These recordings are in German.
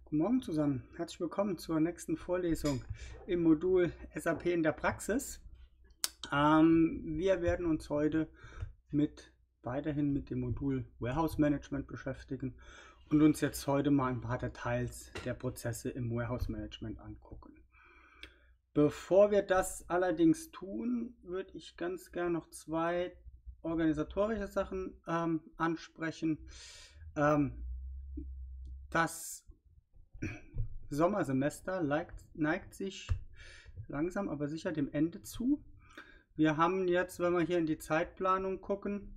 Guten Morgen zusammen. Herzlich willkommen zur nächsten Vorlesung im Modul SAP in der Praxis. Wir werden uns heute weiterhin mit dem Modul Warehouse Management beschäftigen und uns jetzt heute mal ein paar Details der Prozesse im Warehouse Management angucken. Bevor wir das allerdings tun, würde ich ganz gerne noch zwei organisatorische Sachen ansprechen. Das Sommersemester neigt sich langsam aber sicher dem Ende zu. Wir haben jetzt, wenn wir hier in die Zeitplanung gucken,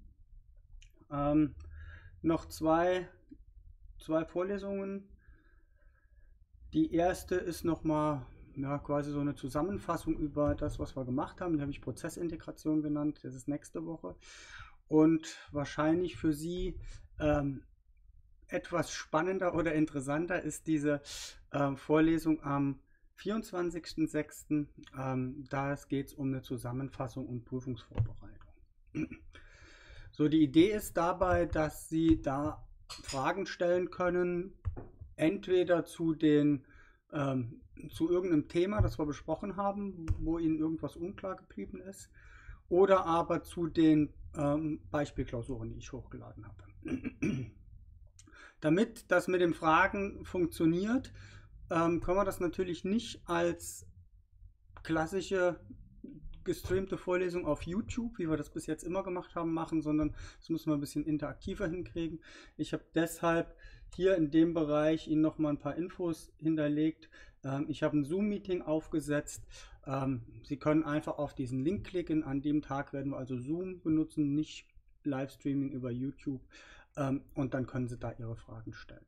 noch zwei Vorlesungen. Die erste ist nochmal quasi so eine Zusammenfassung über das, was wir gemacht haben. Die habe ich Prozessintegration genannt. Das ist nächste Woche. Und wahrscheinlich für Sie etwas spannender oder interessanter ist diese Vorlesung am 24.06. Da geht es um eine Zusammenfassung und Prüfungsvorbereitung. So, die Idee ist dabei, dass Sie da Fragen stellen können, entweder zu irgendeinem Thema, das wir besprochen haben, wo Ihnen irgendwas unklar geblieben ist, oder aber zu den Beispielklausuren, die ich hochgeladen habe. Damit das mit den Fragen funktioniert, können wir das natürlich nicht als klassische gestreamte Vorlesung auf YouTube, wie wir das bis jetzt immer gemacht haben, machen, sondern das müssen wir ein bisschen interaktiver hinkriegen. Ich habe deshalb hier in dem Bereich Ihnen noch mal ein paar Infos hinterlegt. Ich habe ein Zoom-Meeting aufgesetzt. Sie können einfach auf diesen Link klicken. An dem Tag werden wir also Zoom benutzen, nicht Livestreaming über YouTube. Und dann können Sie da Ihre Fragen stellen.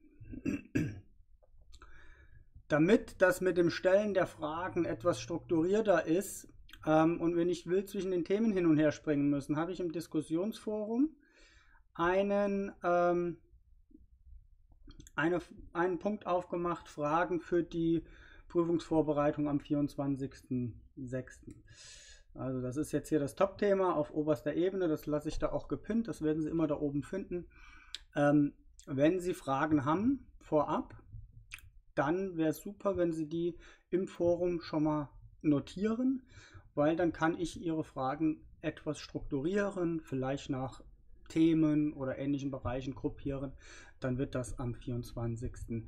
Damit das mit dem Stellen der Fragen etwas strukturierter ist und wir nicht wild zwischen den Themen hin und her springen müssen, habe ich im Diskussionsforum einen Punkt aufgemacht, Fragen für die Prüfungsvorbereitung am 24.06. Also das ist jetzt hier das Top-Thema auf oberster Ebene, das lasse ich da auch gepinnt, das werden Sie immer da oben finden. Wenn Sie Fragen haben vorab, dann wäre es super, wenn Sie die im Forum schon mal notieren, weil dann kann ich Ihre Fragen etwas strukturieren, vielleicht nach Themen oder ähnlichen Bereichen gruppieren. Dann wird das am 24.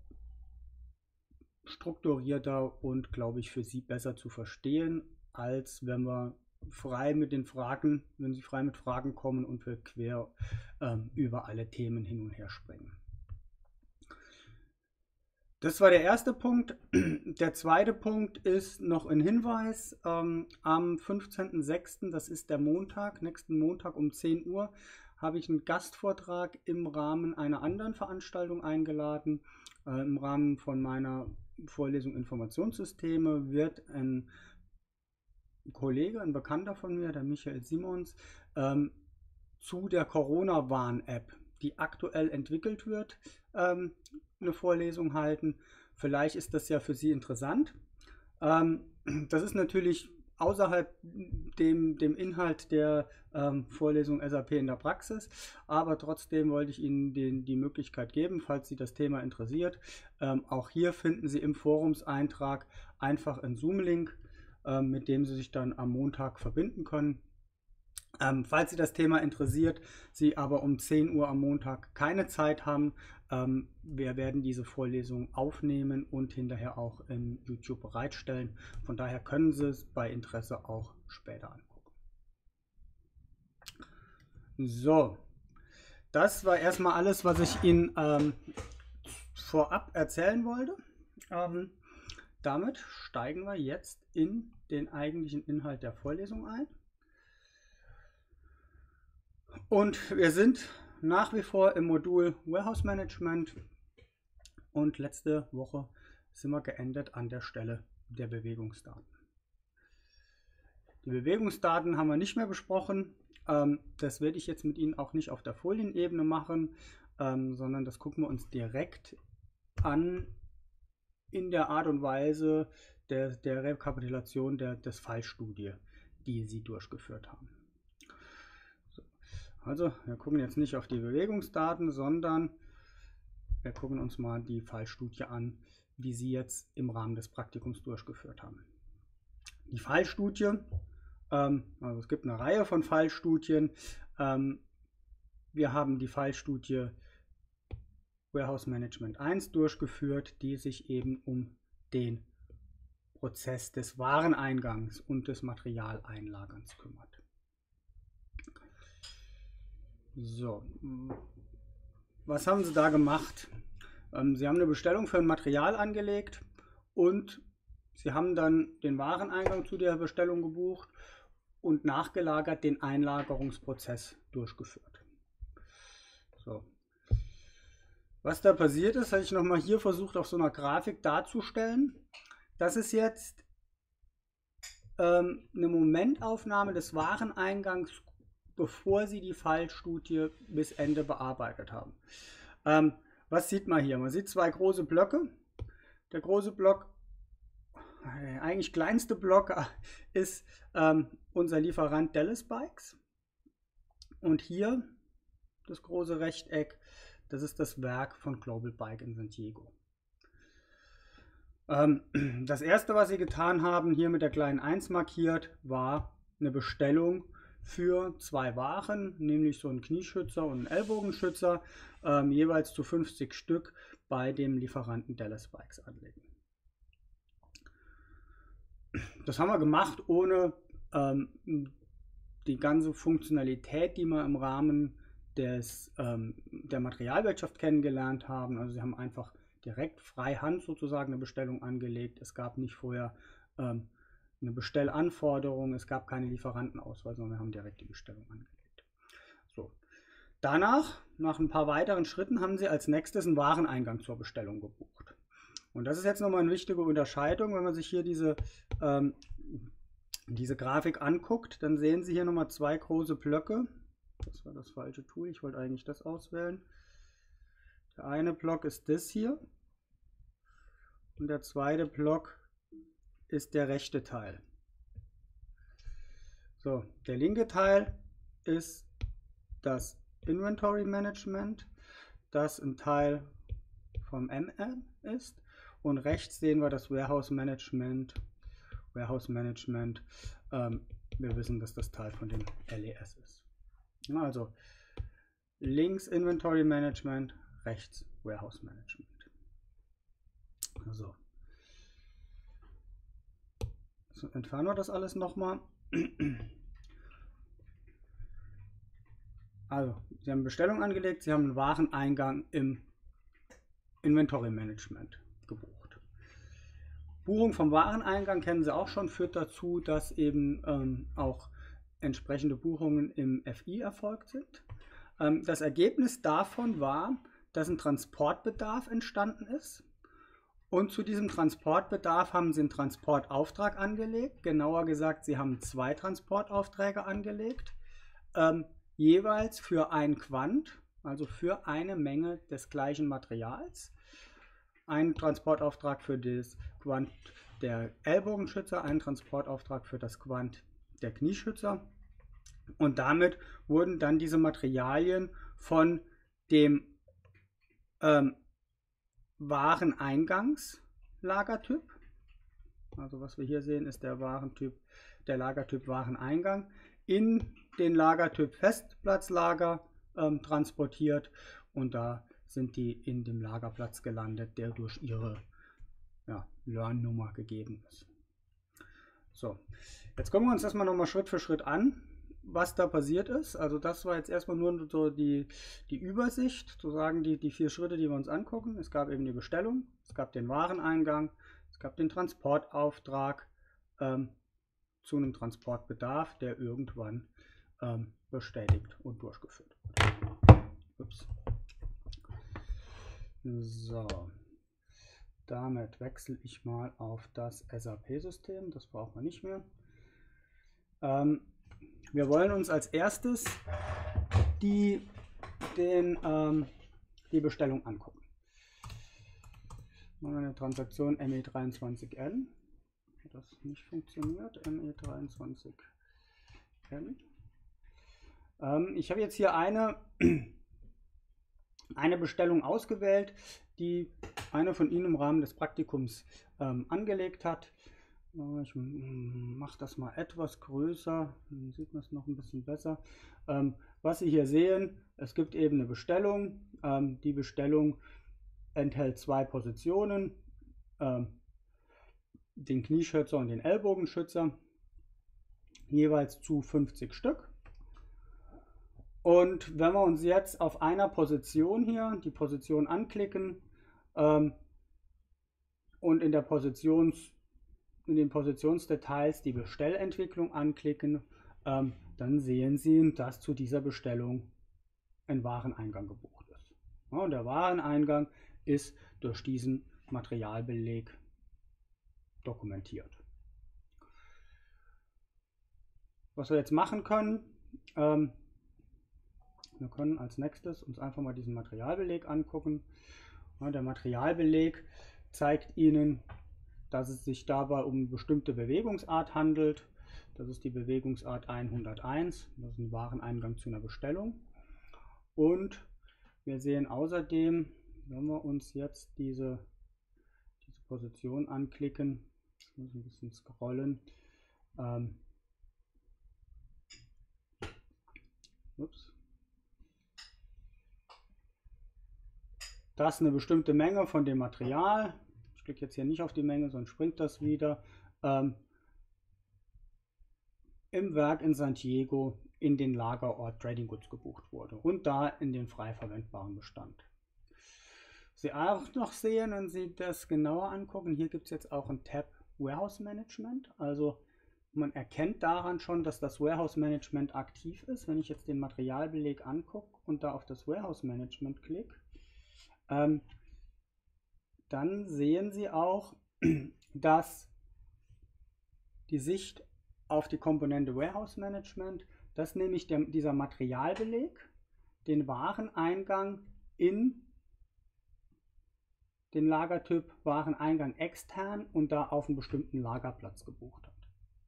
strukturierter und, glaube ich, für Sie besser zu verstehen, als wenn Sie frei mit Fragen kommen und wir quer über alle Themen hin und her springen. Das war der erste Punkt. Der zweite Punkt ist noch ein Hinweis. Am 15.06., das ist der Montag, nächsten Montag um 10 Uhr, habe ich einen Gastvortrag im Rahmen einer anderen Veranstaltung eingeladen. Im Rahmen von meiner Vorlesung Informationssysteme wird ein Kollege, ein Bekannter von mir, der Michael Simons, zu der Corona-Warn-App, die aktuell entwickelt wird, eine Vorlesung halten. Vielleicht ist das ja für Sie interessant. Das ist natürlich außerhalb dem Inhalt der Vorlesung SAP in der Praxis, aber trotzdem wollte ich Ihnen die Möglichkeit geben, falls Sie das Thema interessiert. Auch hier finden Sie im Forumseintrag einfach einen Zoom-Link, mit dem Sie sich dann am Montag verbinden können. Falls Sie das Thema interessiert, Sie aber um 10 Uhr am Montag keine Zeit haben, wir werden diese Vorlesung aufnehmen und hinterher auch in YouTube bereitstellen. Von daher können Sie es bei Interesse auch später angucken. So, das war erstmal alles, was ich Ihnen vorab erzählen wollte. Damit steigen wir jetzt in den eigentlichen Inhalt der Vorlesung ein. Und wir sind nach wie vor im Modul Warehouse Management und letzte Woche sind wir geendet an der Stelle der Bewegungsdaten. Die Bewegungsdaten haben wir nicht mehr besprochen. Das werde ich jetzt mit Ihnen auch nicht auf der Folienebene machen, sondern das gucken wir uns direkt an in der Art und Weise der Rekapitulation des Fallstudie, die Sie durchgeführt haben. Also, wir gucken jetzt nicht auf die Bewegungsdaten, sondern wir gucken uns mal die Fallstudie an, die Sie jetzt im Rahmen des Praktikums durchgeführt haben. Die Fallstudie, also es gibt eine Reihe von Fallstudien. Wir haben die Fallstudie Warehouse Management 1 durchgeführt, die sich eben um den Prozess des Wareneingangs und des Materialeinlagerns kümmert. So, was haben Sie da gemacht? Sie haben eine Bestellung für ein Material angelegt und Sie haben dann den Wareneingang zu der Bestellung gebucht und nachgelagert den Einlagerungsprozess durchgeführt. So. Was da passiert ist, habe ich nochmal hier versucht auf so einer Grafik darzustellen. Das ist jetzt eine Momentaufnahme des Wareneingangs, bevor Sie die Fallstudie bis Ende bearbeitet haben. Was sieht man hier? Man sieht zwei große Blöcke. Der große Block, der eigentlich kleinste Block, ist unser Lieferant Dallas Bikes. Und hier das große Rechteck, das ist das Werk von Global Bike in San Diego. Das erste, was Sie getan haben, hier mit der kleinen 1 markiert, war eine Bestellung für zwei Waren, nämlich so einen Knieschützer und einen Ellbogenschützer, jeweils zu 50 Stück bei dem Lieferanten Dallas Bikes anlegen. Das haben wir gemacht, ohne die ganze Funktionalität, die wir im Rahmen der Materialwirtschaft kennengelernt haben. Also Sie haben einfach direkt freihand sozusagen eine Bestellung angelegt. Es gab nicht vorher eine Bestellanforderung, es gab keine Lieferantenauswahl, sondern wir haben direkt die Bestellung angelegt. So. Danach, nach ein paar weiteren Schritten, haben Sie als nächstes einen Wareneingang zur Bestellung gebucht. Und das ist jetzt nochmal eine wichtige Unterscheidung. Wenn man sich hier diese Grafik anguckt, dann sehen Sie hier nochmal zwei große Blöcke. Das war das falsche Tool, ich wollte eigentlich das auswählen. Der eine Block ist das hier und der zweite Block ist der rechte Teil. So, der linke Teil ist das Inventory Management, das ein Teil vom MM ist, und rechts sehen wir das Warehouse Management. Wir wissen, dass das Teil von dem LES ist. Also links Inventory Management, rechts Warehouse Management. So. So, entfernen wir das alles nochmal. Also, Sie haben Bestellung angelegt, Sie haben einen Wareneingang im Inventory Management gebucht. Buchung vom Wareneingang kennen Sie auch schon, führt dazu, dass eben auch entsprechende Buchungen im FI erfolgt sind. Das Ergebnis davon war, dass ein Transportbedarf entstanden ist. Und zu diesem Transportbedarf haben Sie einen Transportauftrag angelegt. Genauer gesagt, Sie haben zwei Transportaufträge angelegt, jeweils für ein Quant, also für eine Menge des gleichen Materials. Ein Transportauftrag für das Quant der Ellbogenschützer, ein Transportauftrag für das Quant der Knieschützer. Und damit wurden dann diese Materialien von dem Wareneingangslagertyp, also was wir hier sehen, ist der Lagertyp Wareneingang, in den Lagertyp Festplatzlager transportiert, und da sind die in dem Lagerplatz gelandet, der durch ihre Learn-Nummer gegeben ist. So, jetzt gucken wir uns das mal nochmal Schritt für Schritt an, was da passiert ist. Also das war jetzt erstmal nur so die Übersicht, sozusagen die 4 Schritte, die wir uns angucken. Es gab eben die Bestellung, es gab den Wareneingang, es gab den Transportauftrag zu einem Transportbedarf, der irgendwann bestätigt und durchgeführt wird. Ups. So, damit wechsle ich mal auf das SAP-System, das brauchen wir nicht mehr. Wir wollen uns als erstes die Bestellung angucken. Machen wir eine Transaktion ME23N. Hat das nicht funktioniert? ME23N. Ich habe jetzt hier eine eine Bestellung ausgewählt, die einer von Ihnen im Rahmen des Praktikums angelegt hat. Ich mache das mal etwas größer, dann sieht man es noch ein bisschen besser. Was Sie hier sehen, es gibt eben eine Bestellung. Die Bestellung enthält zwei Positionen, den Knieschützer und den Ellbogenschützer, jeweils zu 50 Stück. Und wenn wir uns jetzt auf einer Position hier die Position anklicken und in den Positionsdetails die Bestellentwicklung anklicken, dann sehen Sie, dass zu dieser Bestellung ein Wareneingang gebucht ist. Ja, und der Wareneingang ist durch diesen Materialbeleg dokumentiert. Was wir jetzt machen können, wir können als nächstes uns einfach mal diesen Materialbeleg angucken. Ja, der Materialbeleg zeigt Ihnen, dass es sich dabei um eine bestimmte Bewegungsart handelt. Das ist die Bewegungsart 101. Das ist ein Wareneingang zu einer Bestellung. Und wir sehen außerdem, wenn wir uns jetzt diese Position anklicken, ich muss ein bisschen scrollen, das ist eine bestimmte Menge von dem Material. Ich klicke jetzt hier nicht auf die Menge, sonst springt das wieder. Im Werk in San Diego in den Lagerort Trading Goods gebucht wurde und da in den frei verwendbaren Bestand. Sie auch noch sehen, wenn Sie das genauer angucken, hier gibt es jetzt auch einen Tab Warehouse Management. Also man erkennt daran schon, dass das Warehouse Management aktiv ist. Wenn ich jetzt den Materialbeleg angucke und da auf das Warehouse Management klicke, dann sehen Sie auch, dass die Sicht auf die Komponente Warehouse Management, dass nämlich dieser Materialbeleg den Wareneingang in den Lagertyp Wareneingang extern und da auf einen bestimmten Lagerplatz gebucht hat.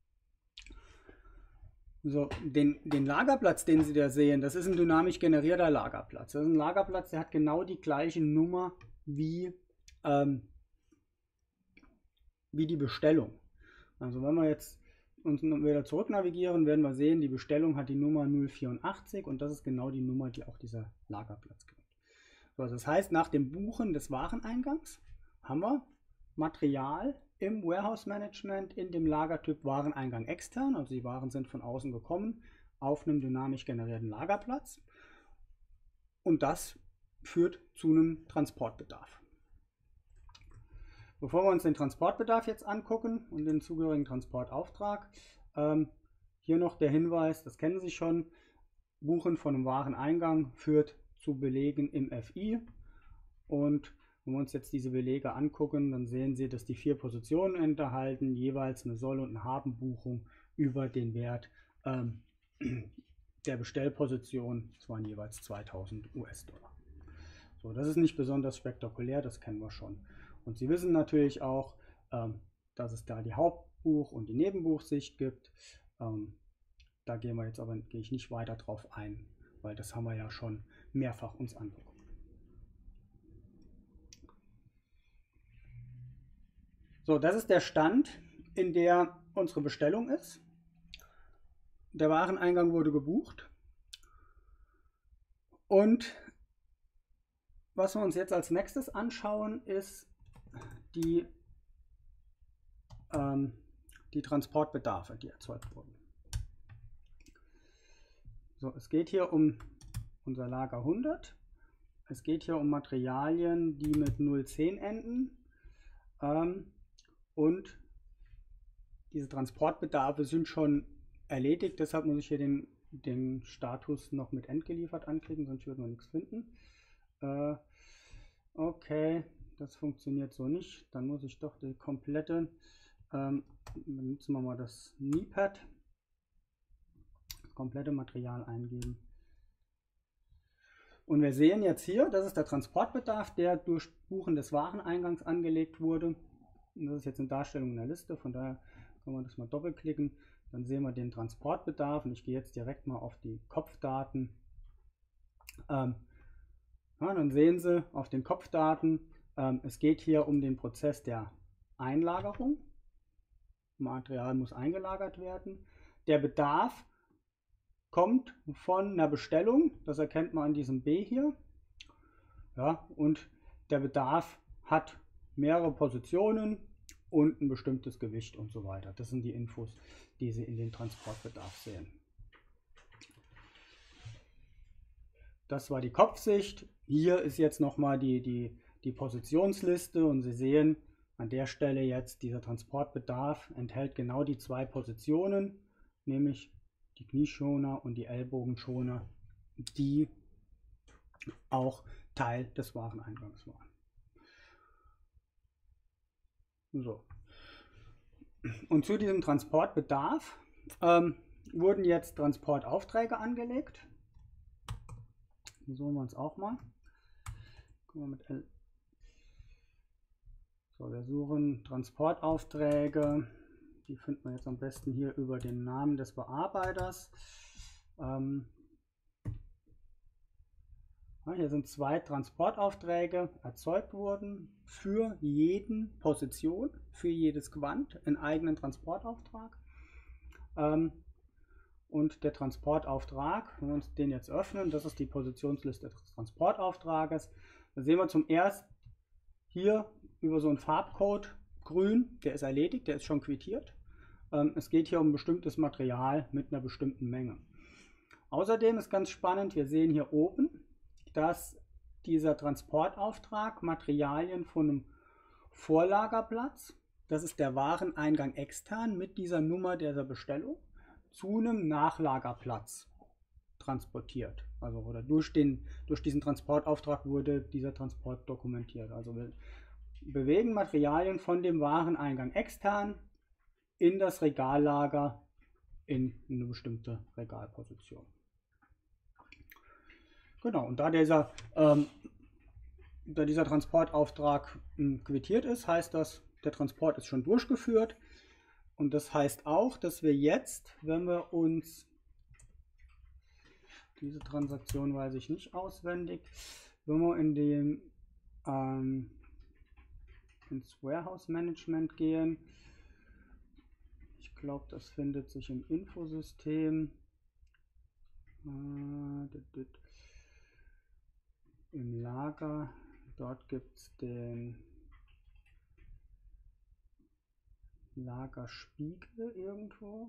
So, den Lagerplatz, den Sie da sehen, das ist ein dynamisch generierter Lagerplatz. Das ist ein Lagerplatz, der hat genau die gleiche Nummer wie die Bestellung. Also wenn wir jetzt uns wieder zurück navigieren, werden wir sehen, die Bestellung hat die Nummer 084 und das ist genau die Nummer, die auch dieser Lagerplatz kriegt. So, das heißt, nach dem Buchen des Wareneingangs haben wir Material im Warehouse Management in dem Lagertyp Wareneingang extern, also die Waren sind von außen gekommen, auf einem dynamisch generierten Lagerplatz und das führt zu einem Transportbedarf. Bevor wir uns den Transportbedarf jetzt angucken und den zugehörigen Transportauftrag, hier noch der Hinweis, das kennen Sie schon, Buchen von einem Wareneingang führt zu Belegen im FI und wenn wir uns jetzt diese Belege angucken, dann sehen Sie, dass die 4 Positionen enthalten, jeweils eine Soll- und eine Habenbuchung über den Wert der Bestellposition, das waren jeweils 2000 US-Dollar. So, das ist nicht besonders spektakulär, das kennen wir schon. Und Sie wissen natürlich auch, dass es da die Hauptbuch- und die Nebenbuchsicht gibt. Da gehe ich nicht weiter drauf ein, weil das haben wir ja schon mehrfach uns angeguckt. So, das ist der Stand, in der unsere Bestellung ist. Der Wareneingang wurde gebucht. Und was wir uns jetzt als nächstes anschauen, ist die Transportbedarfe, die erzeugt wurden. So, es geht hier um unser Lager 100. Es geht hier um Materialien, die mit 010 enden. Und diese Transportbedarfe sind schon erledigt, deshalb muss ich hier den Status noch mit entgeliefert anklicken, sonst würden wir nichts finden. Okay, das funktioniert so nicht. Dann muss ich doch die komplette, benutzen wir mal das NIPAD, das komplette Material eingeben. Und wir sehen jetzt hier, das ist der Transportbedarf, der durch Buchen des Wareneingangs angelegt wurde. Und das ist jetzt eine Darstellung in der Liste, von daher können wir das mal doppelklicken. Dann sehen wir den Transportbedarf und ich gehe jetzt direkt mal auf die Kopfdaten. Ja, dann sehen Sie auf den Kopfdaten, es geht hier um den Prozess der Einlagerung. Material muss eingelagert werden. Der Bedarf kommt von einer Bestellung, das erkennt man an diesem B hier. Ja, und der Bedarf hat mehrere Positionen und ein bestimmtes Gewicht und so weiter. Das sind die Infos, die Sie in den Transportbedarf sehen. Das war die Kopfsicht. Hier ist jetzt nochmal die Positionsliste und Sie sehen an der Stelle jetzt, dieser Transportbedarf enthält genau die zwei Positionen, nämlich die Knieschoner und die Ellbogenschoner, die auch Teil des Wareneingangs waren. So. Und zu diesem Transportbedarf wurden jetzt Transportaufträge angelegt. Die suchen wir uns auch mal. Gucken wir mit L. So, wir suchen Transportaufträge. Die finden wir jetzt am besten hier über den Namen des Bearbeiters. Hier sind 2 Transportaufträge erzeugt worden für jeden Position, für jedes Quant, einen eigenen Transportauftrag. Und der Transportauftrag, wenn wir uns den jetzt öffnen, das ist die Positionsliste des Transportauftrages. Da sehen wir zum ersten hier über so einen Farbcode grün, der ist erledigt, der ist schon quittiert. Es geht hier um ein bestimmtes Material mit einer bestimmten Menge. Außerdem ist ganz spannend, wir sehen hier oben, dass dieser Transportauftrag Materialien von einem Vorlagerplatz, das ist der Wareneingang extern mit dieser Nummer dieser Bestellung, zu einem Nachlagerplatz transportiert. Also oder durch diesen Transportauftrag wurde dieser Transport dokumentiert. Also wir bewegen Materialien von dem Wareneingang extern in das Regallager in eine bestimmte Regalposition. Genau, und da dieser Transportauftrag quittiert ist, heißt das, der Transport ist schon durchgeführt. Und das heißt auch, dass wir jetzt, wenn wir uns, diese Transaktion weiß ich nicht auswendig, wenn wir ins Warehouse Management gehen, ich glaube, das findet sich im Infosystem, im Lager, dort gibt es den Lagerspiegel irgendwo.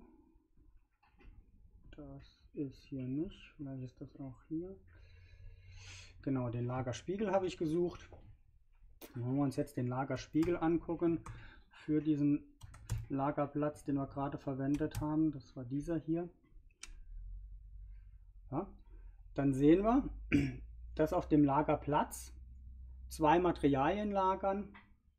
Das ist hier nicht, vielleicht ist das auch hier. Genau, den Lagerspiegel habe ich gesucht. Wenn wir uns jetzt den Lagerspiegel angucken für diesen Lagerplatz, den wir gerade verwendet haben, das war dieser hier. Ja, dann sehen wir, dass auf dem Lagerplatz 2 Materialien lagern.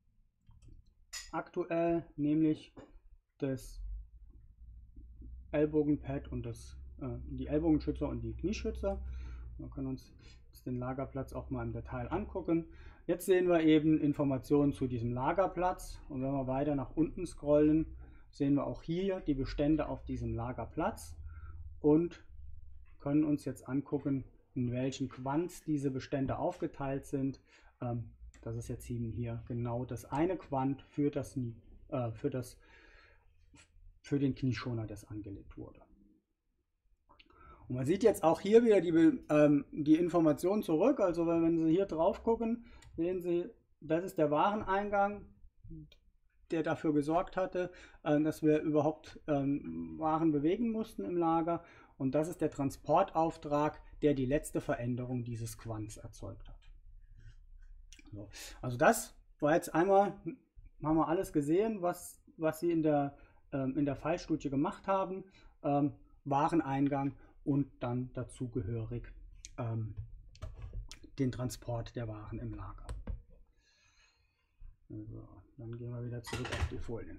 Aktuell nämlich das Ellbogenpad und die Ellbogenschützer und die Knieschützer. Wir können uns den Lagerplatz auch mal im Detail angucken. Jetzt sehen wir eben Informationen zu diesem Lagerplatz und wenn wir weiter nach unten scrollen, sehen wir auch hier die Bestände auf diesem Lagerplatz und können uns jetzt angucken, in welchen Quants diese Bestände aufgeteilt sind. Das ist jetzt eben hier genau das eine Quant für den Knieschoner, das angelegt wurde. Und man sieht jetzt auch hier wieder die Information zurück. Also wenn Sie hier drauf gucken, sehen Sie, das ist der Wareneingang, der dafür gesorgt hatte, dass wir überhaupt Waren bewegen mussten im Lager. Und das ist der Transportauftrag, der die letzte Veränderung dieses Quants erzeugt hat. So. Also das war jetzt einmal, haben wir alles gesehen, was Sie in der Fallstudie gemacht haben. Wareneingang und dann dazugehörig den Transport der Waren im Lager. So, dann gehen wir wieder zurück auf die Folien.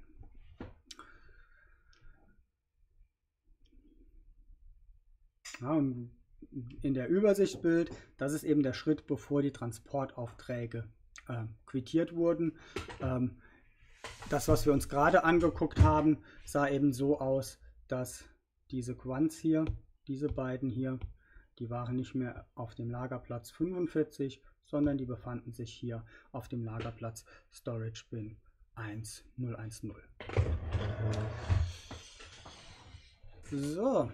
Ja, und in der Übersichtsbild, das ist eben der Schritt, bevor die Transportaufträge quittiert wurden. Das, was wir uns gerade angeguckt haben, sah eben so aus, dass diese Quants hier, diese beiden hier, die waren nicht mehr auf dem Lagerplatz 45, sondern die befanden sich hier auf dem Lagerplatz Storage Bin 1010. So.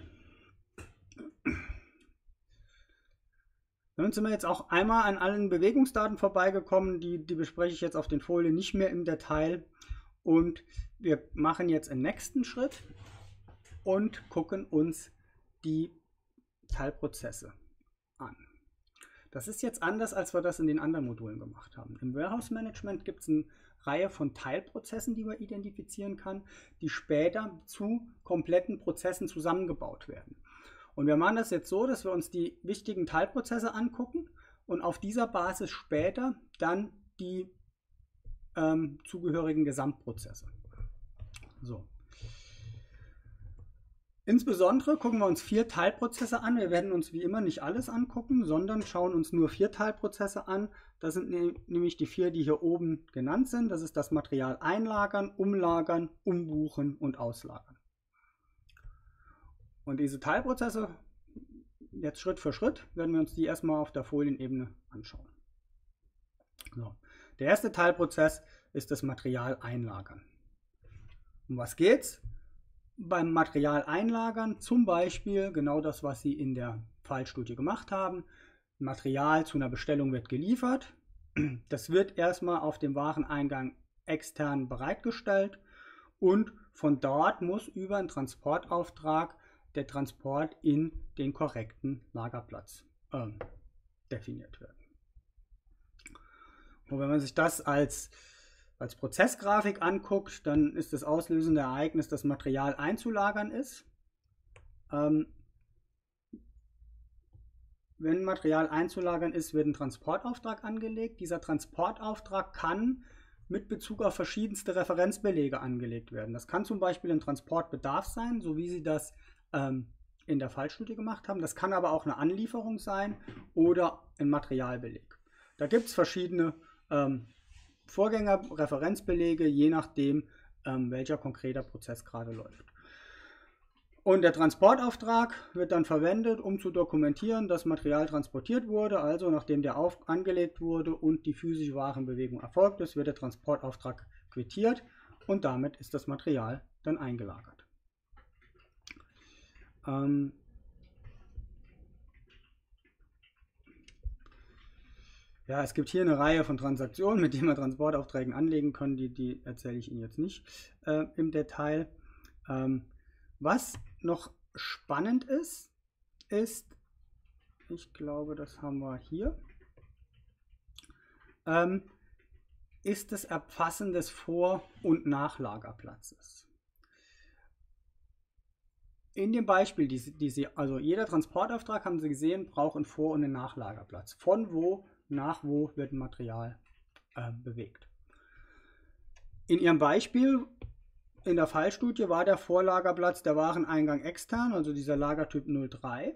Damit sind wir jetzt auch einmal an allen Bewegungsdaten vorbeigekommen. Die bespreche ich jetzt auf den Folien nicht mehr im Detail. Und wir machen jetzt einen nächsten Schritt und gucken uns die Teilprozesse an. Das ist jetzt anders, als wir das in den anderen Modulen gemacht haben. Im Warehouse Management gibt es eine Reihe von Teilprozessen, die man identifizieren kann, die später zu kompletten Prozessen zusammengebaut werden. Und wir machen das jetzt so, dass wir uns die wichtigen Teilprozesse angucken und auf dieser Basis später dann die zugehörigen Gesamtprozesse. So. Insbesondere gucken wir uns 4 Teilprozesse an. Wir werden uns wie immer nicht alles angucken, sondern schauen uns nur 4 Teilprozesse an. Das sind nämlich die 4, die hier oben genannt sind. Das ist das Material einlagern, umlagern, umbuchen und auslagern. Und diese Teilprozesse, jetzt Schritt für Schritt, werden wir uns die erstmal auf der Folienebene anschauen. So. Der erste Teilprozess ist das Material einlagern. Um was geht's? Beim Material einlagern zum Beispiel genau das, was Sie in der Fallstudie gemacht haben. Material zu einer Bestellung wird geliefert. Das wird erstmal auf dem Wareneingang extern bereitgestellt und von dort muss über einen Transportauftrag der Transport in den korrekten Lagerplatz definiert werden. Und wenn man sich das als Prozessgrafik anguckt, dann ist das auslösende Ereignis, das Material einzulagern ist. Wenn Material einzulagern ist, wird ein Transportauftrag angelegt. Dieser Transportauftrag kann mit Bezug auf verschiedenste Referenzbelege angelegt werden. Das kann zum Beispiel ein Transportbedarf sein, so wie Sie das in der Fallstudie gemacht haben. Das kann aber auch eine Anlieferung sein oder ein Materialbeleg. Da gibt es verschiedene Vorgänger, Referenzbelege, je nachdem, welcher konkreter Prozess gerade läuft. Und der Transportauftrag wird dann verwendet, um zu dokumentieren, dass Material transportiert wurde. Also nachdem der angelegt wurde und die physische Warenbewegung erfolgt ist, wird der Transportauftrag quittiert und damit ist das Material dann eingelagert. Ja, es gibt hier eine Reihe von Transaktionen, mit denen wir Transportaufträge anlegen können. Die erzähle ich Ihnen jetzt nicht im Detail. Was noch spannend ist, ich glaube, das haben wir hier, ist das Erfassen des Vor- und Nachlagerplatzes. In dem Beispiel, also jeder Transportauftrag, haben Sie gesehen, braucht einen Vor- und einen Nachlagerplatz. Von wo nach wo wird ein Material bewegt. In Ihrem Beispiel in der Fallstudie war der Vorlagerplatz der Wareneingang extern, also dieser Lagertyp 03.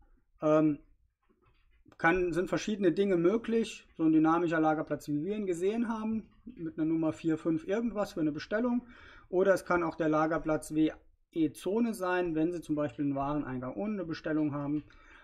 Sind verschiedene Dinge möglich. So ein dynamischer Lagerplatz, wie wir ihn gesehen haben, mit einer Nummer 4, 5 irgendwas für eine Bestellung. Oder es kann auch der Lagerplatz WE-Zone sein, wenn Sie zum Beispiel einen Wareneingang ohne eine Bestellung haben.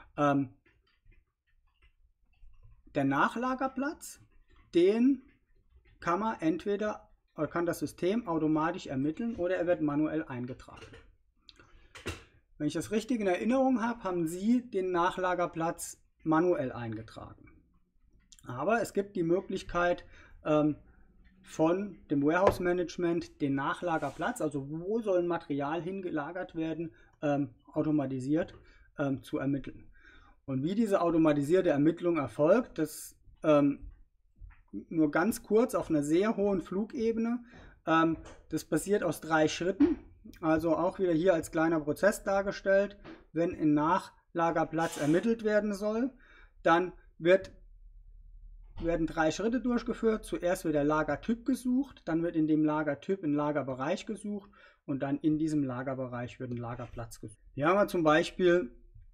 Der Nachlagerplatz, den kann man entweder kann das System automatisch ermitteln oder er wird manuell eingetragen. Wenn ich das richtig in Erinnerung habe, haben Sie den Nachlagerplatz manuell eingetragen. Aber es gibt die Möglichkeit von dem Warehouse Management den Nachlagerplatz, also wo soll ein Material hingelagert werden, automatisiert zu ermitteln. Und wie diese automatisierte Ermittlung erfolgt, das nur ganz kurz auf einer sehr hohen Flugebene. Das passiert aus 3 Schritten, also auch wieder hier als kleiner Prozess dargestellt. Wenn ein Nachlagerplatz ermittelt werden soll, dann werden 3 Schritte durchgeführt. Zuerst wird der Lagertyp gesucht, dann wird in dem Lagertyp ein Lagerbereich gesucht und dann in diesem Lagerbereich wird ein Lagerplatz gesucht. Hier haben wir zum Beispiel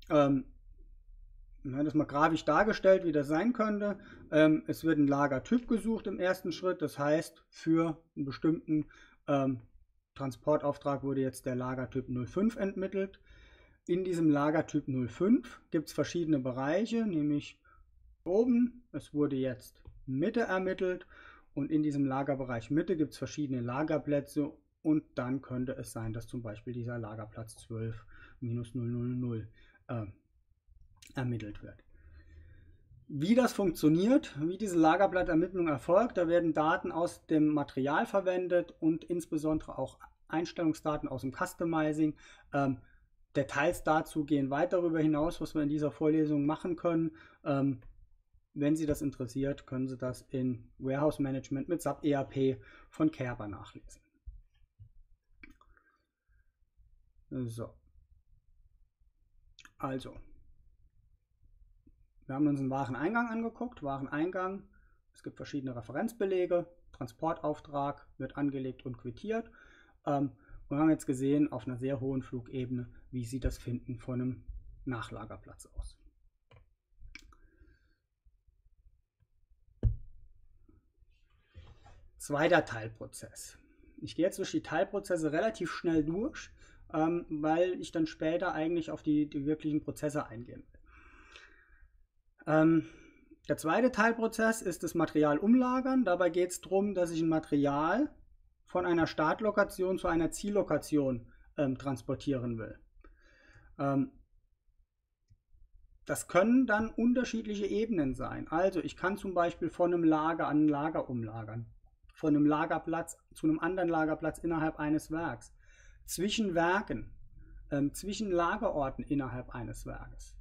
das mal grafisch dargestellt, wie das sein könnte. Es wird ein Lagertyp gesucht im ersten Schritt. Das heißt, für einen bestimmten Transportauftrag wurde jetzt der Lagertyp 05 ermittelt. in diesem Lagertyp 05 gibt es verschiedene Bereiche, nämlich oben, es wurde jetzt Mitte ermittelt und in diesem Lagerbereich Mitte gibt es verschiedene Lagerplätze und dann könnte es sein, dass zum Beispiel dieser Lagerplatz 12-000 ermittelt wird. Wie das funktioniert, wie diese Lagerblattermittlung erfolgt, da werden Daten aus dem Material verwendet und insbesondere auch Einstellungsdaten aus dem Customizing. Details dazu gehen weit darüber hinaus, was wir in dieser Vorlesung machen können. Wenn Sie das interessiert, können Sie das in Warehouse Management mit SAP ERP von Kerber nachlesen. So. Also, wir haben uns einen Wareneingang angeguckt. Wareneingang, es gibt verschiedene Referenzbelege. Transportauftrag wird angelegt und quittiert. Und wir haben jetzt gesehen, auf einer sehr hohen Flugebene, wie sieht das Finden von einem Nachlagerplatz aus. Zweiter Teilprozess. Ich gehe jetzt durch die Teilprozesse relativ schnell durch, weil ich dann später eigentlich auf die wirklichen Prozesse eingehen will. Der zweite Teilprozess ist das Material umlagern. Dabei geht es darum, dass ich ein Material von einer Startlokation zu einer Ziellokation transportieren will. Das können dann unterschiedliche Ebenen sein. Also ich kann zum Beispiel von einem Lager an ein Lager umlagern, von einem Lagerplatz zu einem anderen Lagerplatz innerhalb eines Werks, zwischen Werken, zwischen Lagerorten innerhalb eines Werkes.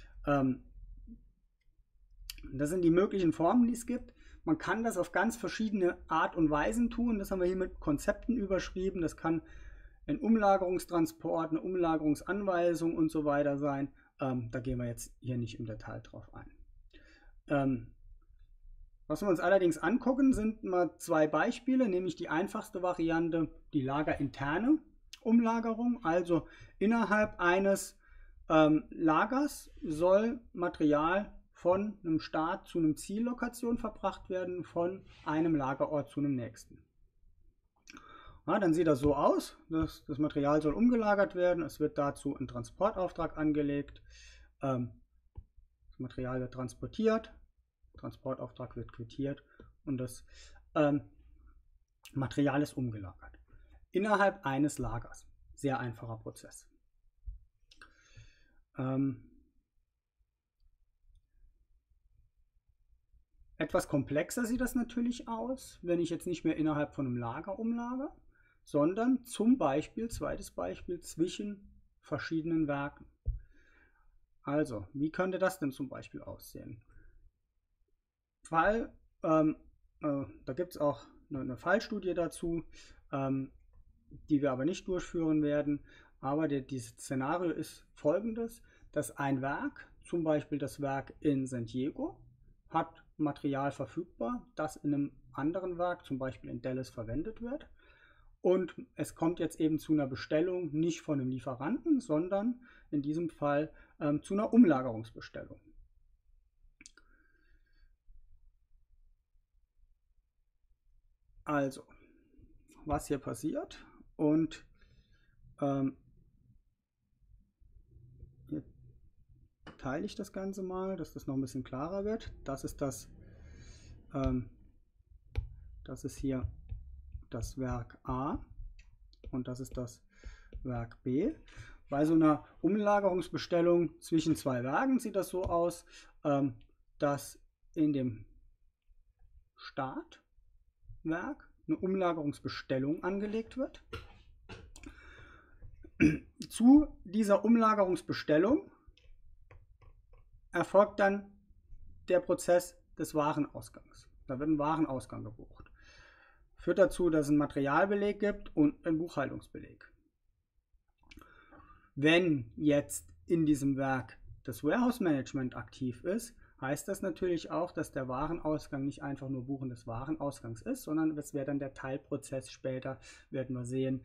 Das sind die möglichen Formen, die es gibt. Man kann das auf ganz verschiedene Art und Weisen tun. Das haben wir hier mit Konzepten überschrieben. Das kann ein Umlagerungstransport, eine Umlagerungsanweisung und so weiter sein. Da gehen wir jetzt hier nicht im Detail drauf ein. Was wir uns allerdings angucken, sind mal zwei Beispiele, nämlich die einfachste Variante, die lagerinterne Umlagerung. Also innerhalb eines Lagers soll Material von einem Start zu einer Ziellokation verbracht werden, von einem Lagerort zu einem nächsten. Ja, dann sieht das so aus, dass das Material soll umgelagert werden, es wird dazu ein Transportauftrag angelegt, das Material wird transportiert, Transportauftrag wird quittiert und das Material ist umgelagert. Innerhalb eines Lagers. Sehr einfacher Prozess. Etwas komplexer sieht das natürlich aus, wenn ich jetzt nicht mehr innerhalb von einem Lager umlagere, sondern zum Beispiel, zweites Beispiel, zwischen verschiedenen Werken. Also, wie könnte das denn zum Beispiel aussehen? Da gibt es auch eine Fallstudie dazu, die wir aber nicht durchführen werden. Aber dieses Szenario ist folgendes, dass ein Werk, zum Beispiel das Werk in San Diego, hat Material verfügbar, das in einem anderen Werk, zum Beispiel in Dallas, verwendet wird. Und es kommt jetzt eben zu einer Bestellung nicht von einem Lieferanten, sondern in diesem Fall zu einer Umlagerungsbestellung. Also, was hier passiert und hier teile ich das Ganze mal, dass das noch ein bisschen klarer wird. Das ist hier das Werk A und das ist das Werk B. Bei so einer Umlagerungsbestellung zwischen zwei Werken sieht das so aus, dass in dem Startwerk eine Umlagerungsbestellung angelegt wird. Zu dieser Umlagerungsbestellung erfolgt dann der Prozess des Warenausgangs. Da wird ein Warenausgang gebucht. Führt dazu, dass es einen Materialbeleg gibt und einen Buchhaltungsbeleg. Wenn jetzt in diesem Werk das Warehouse Management aktiv ist, heißt das natürlich auch, dass der Warenausgang nicht einfach nur Buchen des Warenausgangs ist, sondern das wäre dann der Teilprozess später, werden wir sehen,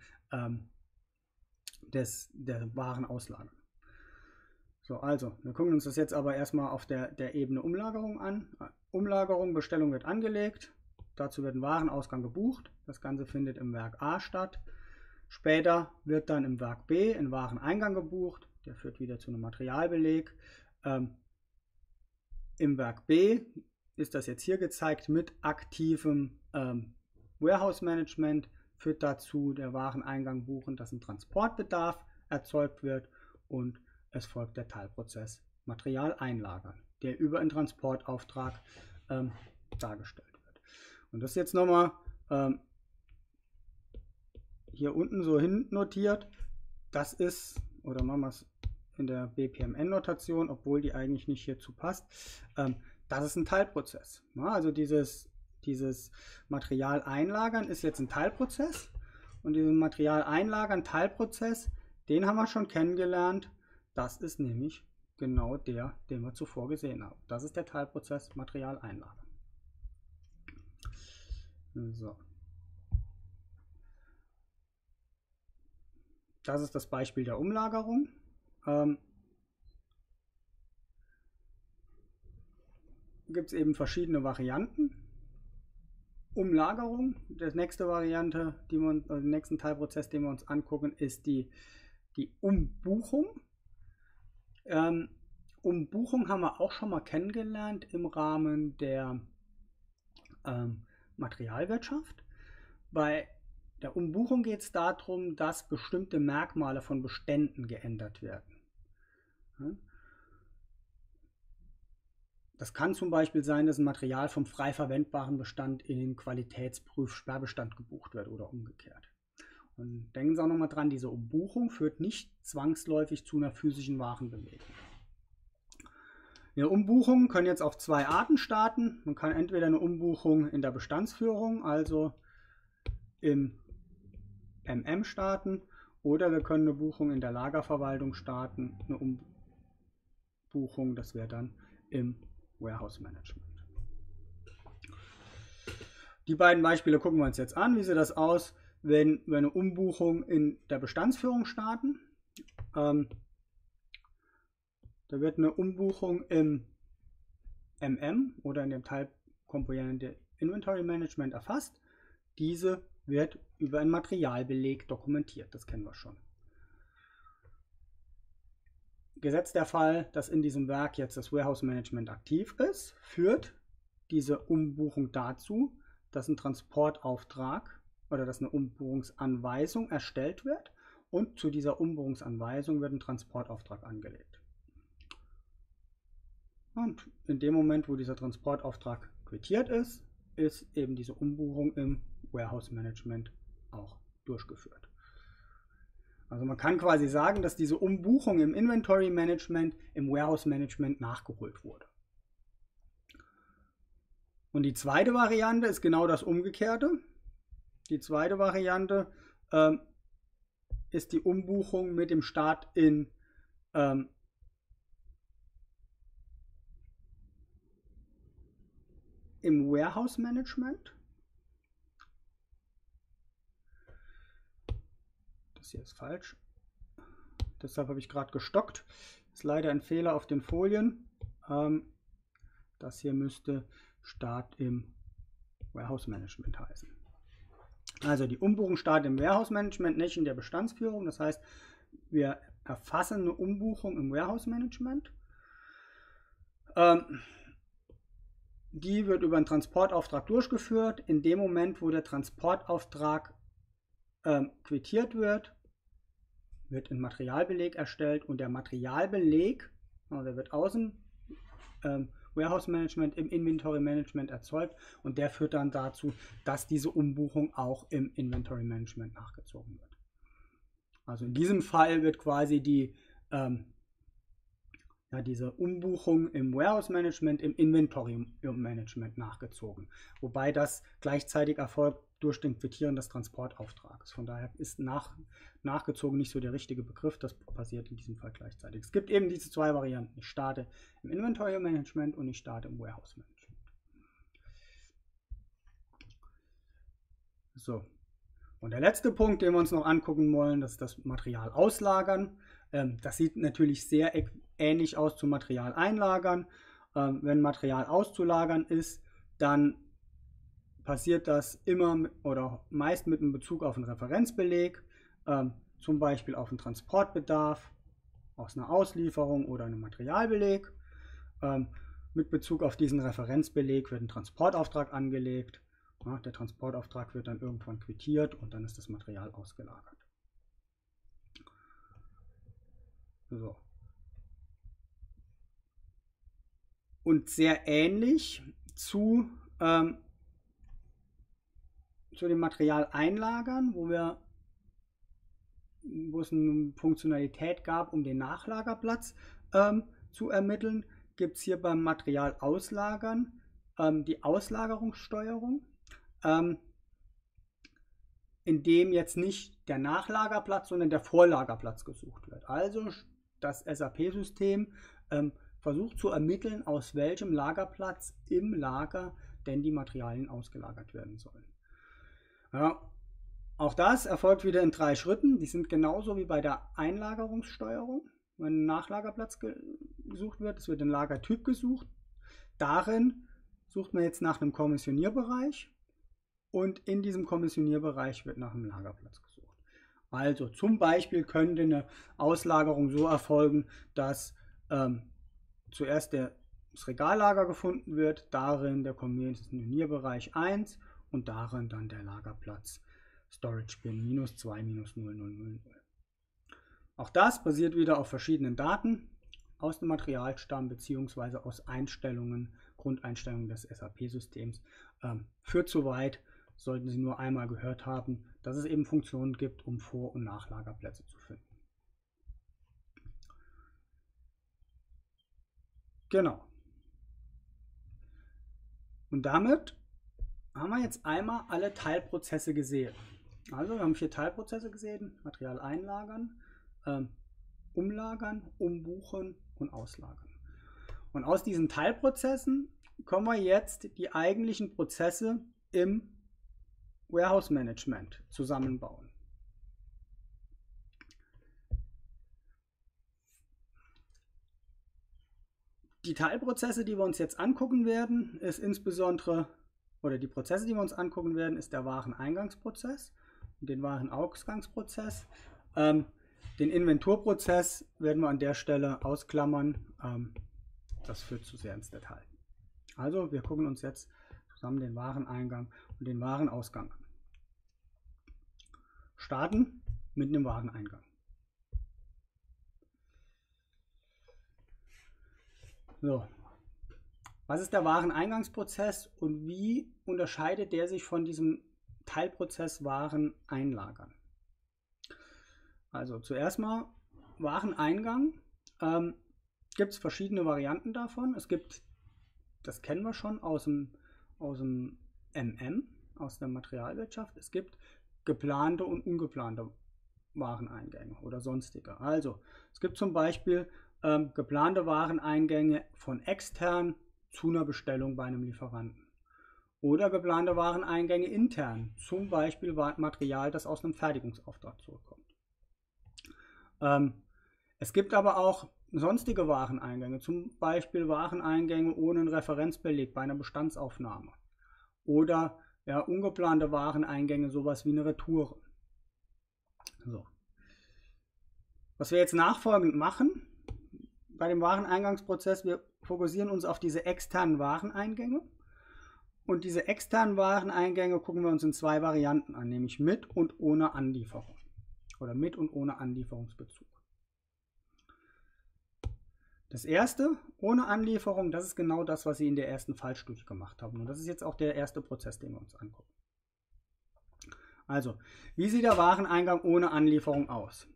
der Warenauslagerung. So, also, wir gucken uns das jetzt aber erstmal auf der Ebene Umlagerung an. Umlagerung, Bestellung wird angelegt, dazu wird ein Warenausgang gebucht, das Ganze findet im Werk A statt. Später wird dann im Werk B ein Wareneingang gebucht, der führt wieder zu einem Materialbeleg. Im Werk B ist das jetzt hier gezeigt mit aktivem Warehouse Management, führt dazu, der Wareneingang buchen, dass ein Transportbedarf erzeugt wird und es folgt der Teilprozess Material einlagern, der über einen Transportauftrag dargestellt wird. Und das ist jetzt nochmal hier unten so hin notiert. Das ist, oder machen wir es in der BPMN-Notation, obwohl die eigentlich nicht hierzu passt, das ist ein Teilprozess. Ja, also dieses Material einlagern ist jetzt ein Teilprozess und diesen Material einlagern Teilprozess, den haben wir schon kennengelernt. Das ist nämlich genau der, den wir zuvor gesehen haben. Das ist der Teilprozess Material einlagern. So. Das ist das Beispiel der Umlagerung. Gibt es eben verschiedene Varianten. Umlagerung, die nächste Variante, den nächsten Teilprozess, den wir uns angucken, ist die Umbuchung. Umbuchung haben wir auch schon mal kennengelernt im Rahmen der Materialwirtschaft. Bei der Umbuchung geht es darum, dass bestimmte Merkmale von Beständen geändert werden. Das kann zum Beispiel sein, dass ein Material vom frei verwendbaren Bestand in den Qualitätsprüf-Sperrbestand gebucht wird oder umgekehrt. Und denken Sie auch nochmal dran, diese Umbuchung führt nicht zwangsläufig zu einer physischen Warenbelegung. Eine Umbuchung können jetzt auf zwei Arten starten. Man kann entweder eine Umbuchung in der Bestandsführung, also im MM starten, oder wir können eine Buchung in der Lagerverwaltung starten, eine Umbuchung, das wäre dann im Warehouse Management. Die beiden Beispiele gucken wir uns jetzt an. Wie sieht das aus, wenn wir eine Umbuchung in der Bestandsführung starten? Da wird eine Umbuchung im MM oder in dem Teilkomponente Inventory Management erfasst. Diese wird über einen Materialbeleg dokumentiert. Das kennen wir schon. Gesetzt der Fall, dass in diesem Werk jetzt das Warehouse Management aktiv ist, führt diese Umbuchung dazu, dass ein Transportauftrag oder dass eine Umbuchungsanweisung erstellt wird und zu dieser Umbuchungsanweisung wird ein Transportauftrag angelegt. Und in dem Moment, wo dieser Transportauftrag quittiert ist, ist eben diese Umbuchung im Warehouse Management auch durchgeführt. Also man kann quasi sagen, dass diese Umbuchung im Inventory Management im Warehouse Management nachgeholt wurde. Und die zweite Variante ist genau das Umgekehrte. Die zweite Variante ist die Umbuchung mit dem Start in im Warehouse Management. Das hier ist falsch. Deshalb habe ich gerade gestockt. Das ist leider ein Fehler auf den Folien. Das hier müsste Start im Warehouse Management heißen. Also die Umbuchung startet im Warehouse Management, nicht in der Bestandsführung. Das heißt, wir erfassen eine Umbuchung im Warehouse Management. Die wird über einen Transportauftrag durchgeführt. In dem Moment, wo der Transportauftrag quittiert wird, wird ein Materialbeleg erstellt und der Materialbeleg, also der wird aus dem Warehouse Management im Inventory Management erzeugt und der führt dann dazu, dass diese Umbuchung auch im Inventory Management nachgezogen wird. Also in diesem Fall wird quasi diese Umbuchung im Warehouse Management im Inventory Management nachgezogen, wobei das gleichzeitig erfolgt durch den Quittieren des Transportauftrags. Von daher ist nachgezogen nicht so der richtige Begriff, das passiert in diesem Fall gleichzeitig. Es gibt eben diese zwei Varianten. Ich starte im Inventory Management und ich starte im Warehouse Management. So. Und der letzte Punkt, den wir uns noch angucken wollen, das ist das Material auslagern. Das sieht natürlich sehr ähnlich aus zum Material einlagern. Wenn Material auszulagern ist, dann passiert das immer oder meist mit einem Bezug auf einen Referenzbeleg, zum Beispiel auf einen Transportbedarf aus einer Auslieferung oder einem Materialbeleg. Mit Bezug auf diesen Referenzbeleg wird ein Transportauftrag angelegt. Ja, der Transportauftrag wird dann irgendwann quittiert und dann ist das Material ausgelagert. So. Und sehr ähnlich zu dem Material einlagern, wo es eine Funktionalität gab, um den Nachlagerplatz zu ermitteln, gibt es hier beim Material auslagern die Auslagerungssteuerung, in dem jetzt nicht der Nachlagerplatz, sondern der Vorlagerplatz gesucht wird. Also das SAP-System versucht zu ermitteln, aus welchem Lagerplatz im Lager denn die Materialien ausgelagert werden sollen. Ja, auch das erfolgt wieder in 3 Schritten. Die sind genauso wie bei der Einlagerungssteuerung. Wenn ein Nachlagerplatz gesucht wird, es wird ein Lagertyp gesucht. Darin sucht man jetzt nach einem Kommissionierbereich und in diesem Kommissionierbereich wird nach einem Lagerplatz gesucht. Also zum Beispiel könnte eine Auslagerung so erfolgen, dass zuerst das Regallager gefunden wird, darin der Kommissionierbereich 1 und darin dann der Lagerplatz Storage Bin -2 -0000. Auch das basiert wieder auf verschiedenen Daten aus dem Materialstamm bzw. aus Einstellungen, Grundeinstellungen des SAP-Systems. Führt zu weit, sollten Sie nur einmal gehört haben, dass es eben Funktionen gibt, um Vor- und Nachlagerplätze zu finden. Genau. Und damit haben wir jetzt einmal alle Teilprozesse gesehen. Also wir haben 4 Teilprozesse gesehen: Material einlagern, umlagern, umbuchen und auslagern. Und aus diesen Teilprozessen können wir jetzt die eigentlichen Prozesse im Warehouse Management zusammenbauen. Die Teilprozesse, die wir uns jetzt angucken werden, ist insbesondere, oder die Prozesse, die wir uns angucken werden, ist der Wareneingangsprozess und den Warenausgangsprozess. Den Inventurprozess werden wir an der Stelle ausklammern. Das führt zu sehr ins Detail. Also wir gucken uns jetzt zusammen den Wareneingang und den Warenausgang an. Starten mit einem Wareneingang. So, was ist der Wareneingangsprozess und wie unterscheidet der sich von diesem Teilprozess Waren einlagern? Also zuerst mal Wareneingang. Gibt es verschiedene Varianten davon. Es gibt, das kennen wir schon aus dem MM, aus der Materialwirtschaft. Es gibt geplante und ungeplante Wareneingänge oder sonstige. Also es gibt zum Beispiel geplante Wareneingänge von extern zu einer Bestellung bei einem Lieferanten. Oder geplante Wareneingänge intern, zum Beispiel Material, das aus einem Fertigungsauftrag zurückkommt. Es gibt aber auch sonstige Wareneingänge, zum Beispiel Wareneingänge ohne einen Referenzbeleg bei einer Bestandsaufnahme. Oder ja, ungeplante Wareneingänge, sowas wie eine Retour. So. Was wir jetzt nachfolgend machen, bei dem Wareneingangsprozess, wir fokussieren uns auf diese externen Wareneingänge. Und diese externen Wareneingänge gucken wir uns in 2 Varianten an, nämlich mit und ohne Anlieferung. Oder mit und ohne Anlieferungsbezug. Das erste, ohne Anlieferung, das ist genau das, was Sie in der ersten Fallstudie gemacht haben. Und das ist jetzt auch der erste Prozess, den wir uns angucken. Also, wie sieht der Wareneingang ohne Anlieferung aus?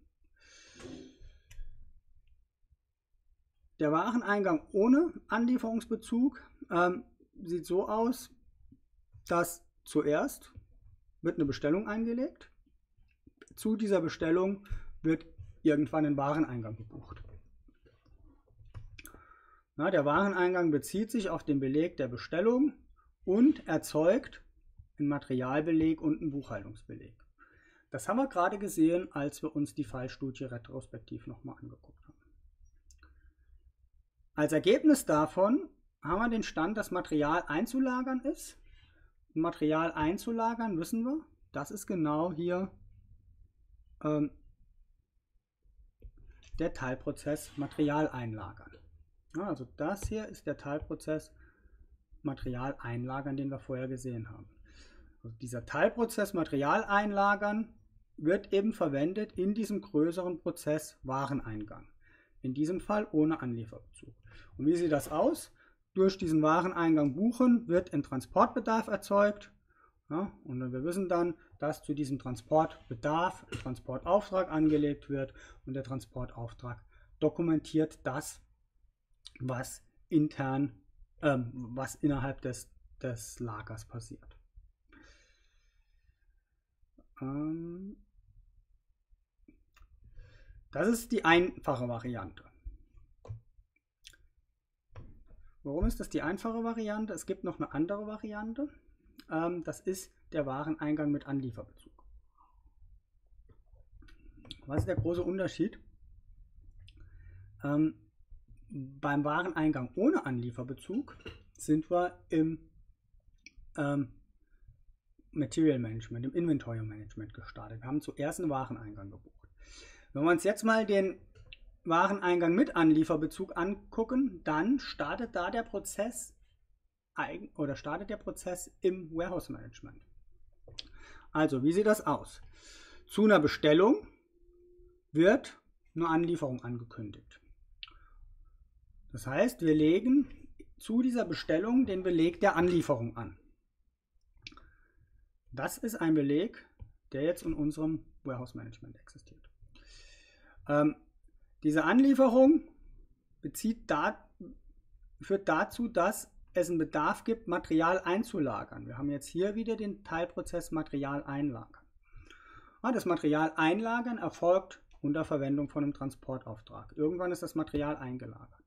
Der Wareneingang ohne Anlieferungsbezug sieht so aus, dass zuerst wird eine Bestellung eingelegt. Zu dieser Bestellung wird irgendwann ein Wareneingang gebucht. Na, der Wareneingang bezieht sich auf den Beleg der Bestellung und erzeugt einen Materialbeleg und einen Buchhaltungsbeleg. Das haben wir gerade gesehen, als wir uns die Fallstudie retrospektiv nochmal angeguckt haben. Als Ergebnis davon haben wir den Stand, dass Material einzulagern ist. Material einzulagern, wissen wir, das ist genau hier der Teilprozess Material einlagern. Ja, also das hier ist der Teilprozess Material einlagern, den wir vorher gesehen haben. Also dieser Teilprozess Material einlagern wird eben verwendet in diesem größeren Prozess Wareneingang. In diesem Fall ohne Anlieferbezug. Und wie sieht das aus? Durch diesen Wareneingang buchen wird ein Transportbedarf erzeugt. Ja, und wir wissen dann, dass zu diesem Transportbedarf ein Transportauftrag angelegt wird und der Transportauftrag dokumentiert das, was intern, was innerhalb des Lagers passiert. Das ist die einfache Variante. Warum ist das die einfache Variante? Es gibt noch eine andere Variante. Das ist der Wareneingang mit Anlieferbezug. Was ist der große Unterschied? Beim Wareneingang ohne Anlieferbezug sind wir im Material Management, im Inventory Management gestartet. Wir haben zuerst einen Wareneingang gebucht. Wenn wir uns jetzt mal den Wareneingang mit Anlieferbezug angucken, dann startet da der Prozess im Warehouse Management. Also, wie sieht das aus? Zu einer Bestellung wird eine Anlieferung angekündigt. Das heißt, wir legen zu dieser Bestellung den Beleg der Anlieferung an. Das ist ein Beleg, der jetzt in unserem Warehouse Management existiert. Diese Anlieferung führt dazu, dass es einen Bedarf gibt, Material einzulagern. Wir haben jetzt hier wieder den Teilprozess Material einlagern. Das Material einlagern erfolgt unter Verwendung von einem Transportauftrag. Irgendwann ist das Material eingelagert.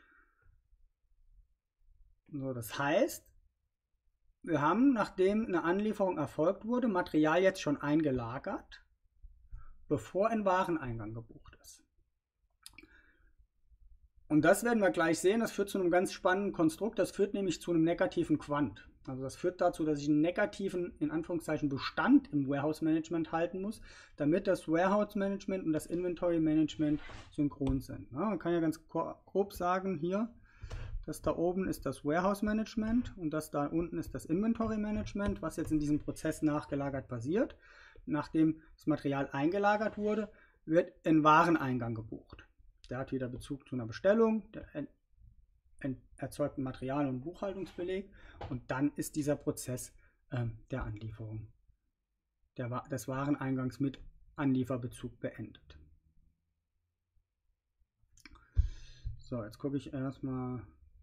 So, das heißt, wir haben, nachdem eine Anlieferung erfolgt wurde, Material jetzt schon eingelagert, bevor ein Wareneingang gebucht ist. Und das werden wir gleich sehen, das führt zu einem ganz spannenden Konstrukt, das führt nämlich zu einem negativen Quant. Also das führt dazu, dass ich einen negativen, in Anführungszeichen, Bestand im Warehouse Management halten muss, damit das Warehouse Management und das Inventory Management synchron sind. Ja, man kann ja ganz grob sagen, hier, das da oben ist das Warehouse Management und das da unten ist das Inventory Management, was jetzt in diesem Prozess nachgelagert passiert. Nachdem das Material eingelagert wurde, wird ein Wareneingang gebucht. Der hat wieder Bezug zu einer Bestellung, der erzeugt ein Material- und Buchhaltungsbeleg und dann ist dieser Prozess der Anlieferung, des Wareneingangs mit Anlieferbezug beendet. So, jetzt gucke ich erstmal.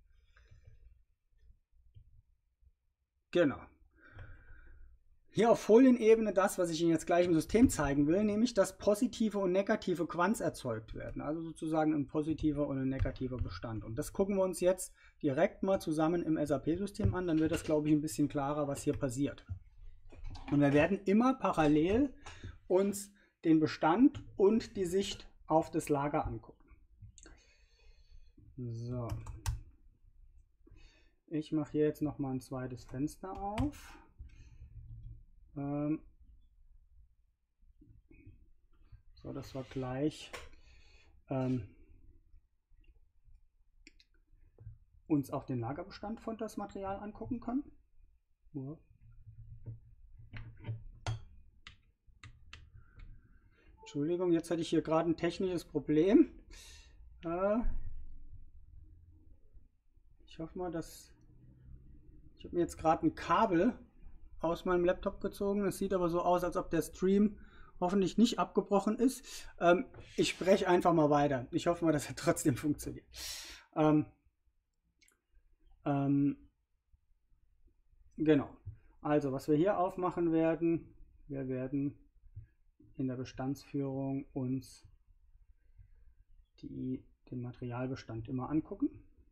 Genau. Hier auf Folienebene das, was ich Ihnen jetzt gleich im System zeigen will, nämlich dass positive und negative Quants erzeugt werden. Also sozusagen ein positiver und ein negativer Bestand. Und das gucken wir uns jetzt direkt mal zusammen im SAP-System an. Dann wird das, glaube ich, ein bisschen klarer, was hier passiert. Und wir werden immer parallel uns den Bestand und die Sicht auf das Lager angucken. So. Ich mache hier jetzt nochmal ein zweites Fenster auf. So, dass wir gleich uns auch den Lagerbestand von das Material angucken können. Ja. Entschuldigung, jetzt hatte ich hier gerade ein technisches Problem. Ich hoffe mal, dass ich habe mir jetzt gerade ein Kabel aus meinem Laptop gezogen. Es sieht aber so aus, als ob der Stream hoffentlich nicht abgebrochen ist. Ich spreche einfach mal weiter. Ich hoffe mal, dass er trotzdem funktioniert. Genau. Also, was wir hier aufmachen werden, wir werden in der Bestandsführung uns den Materialbestand immer angucken.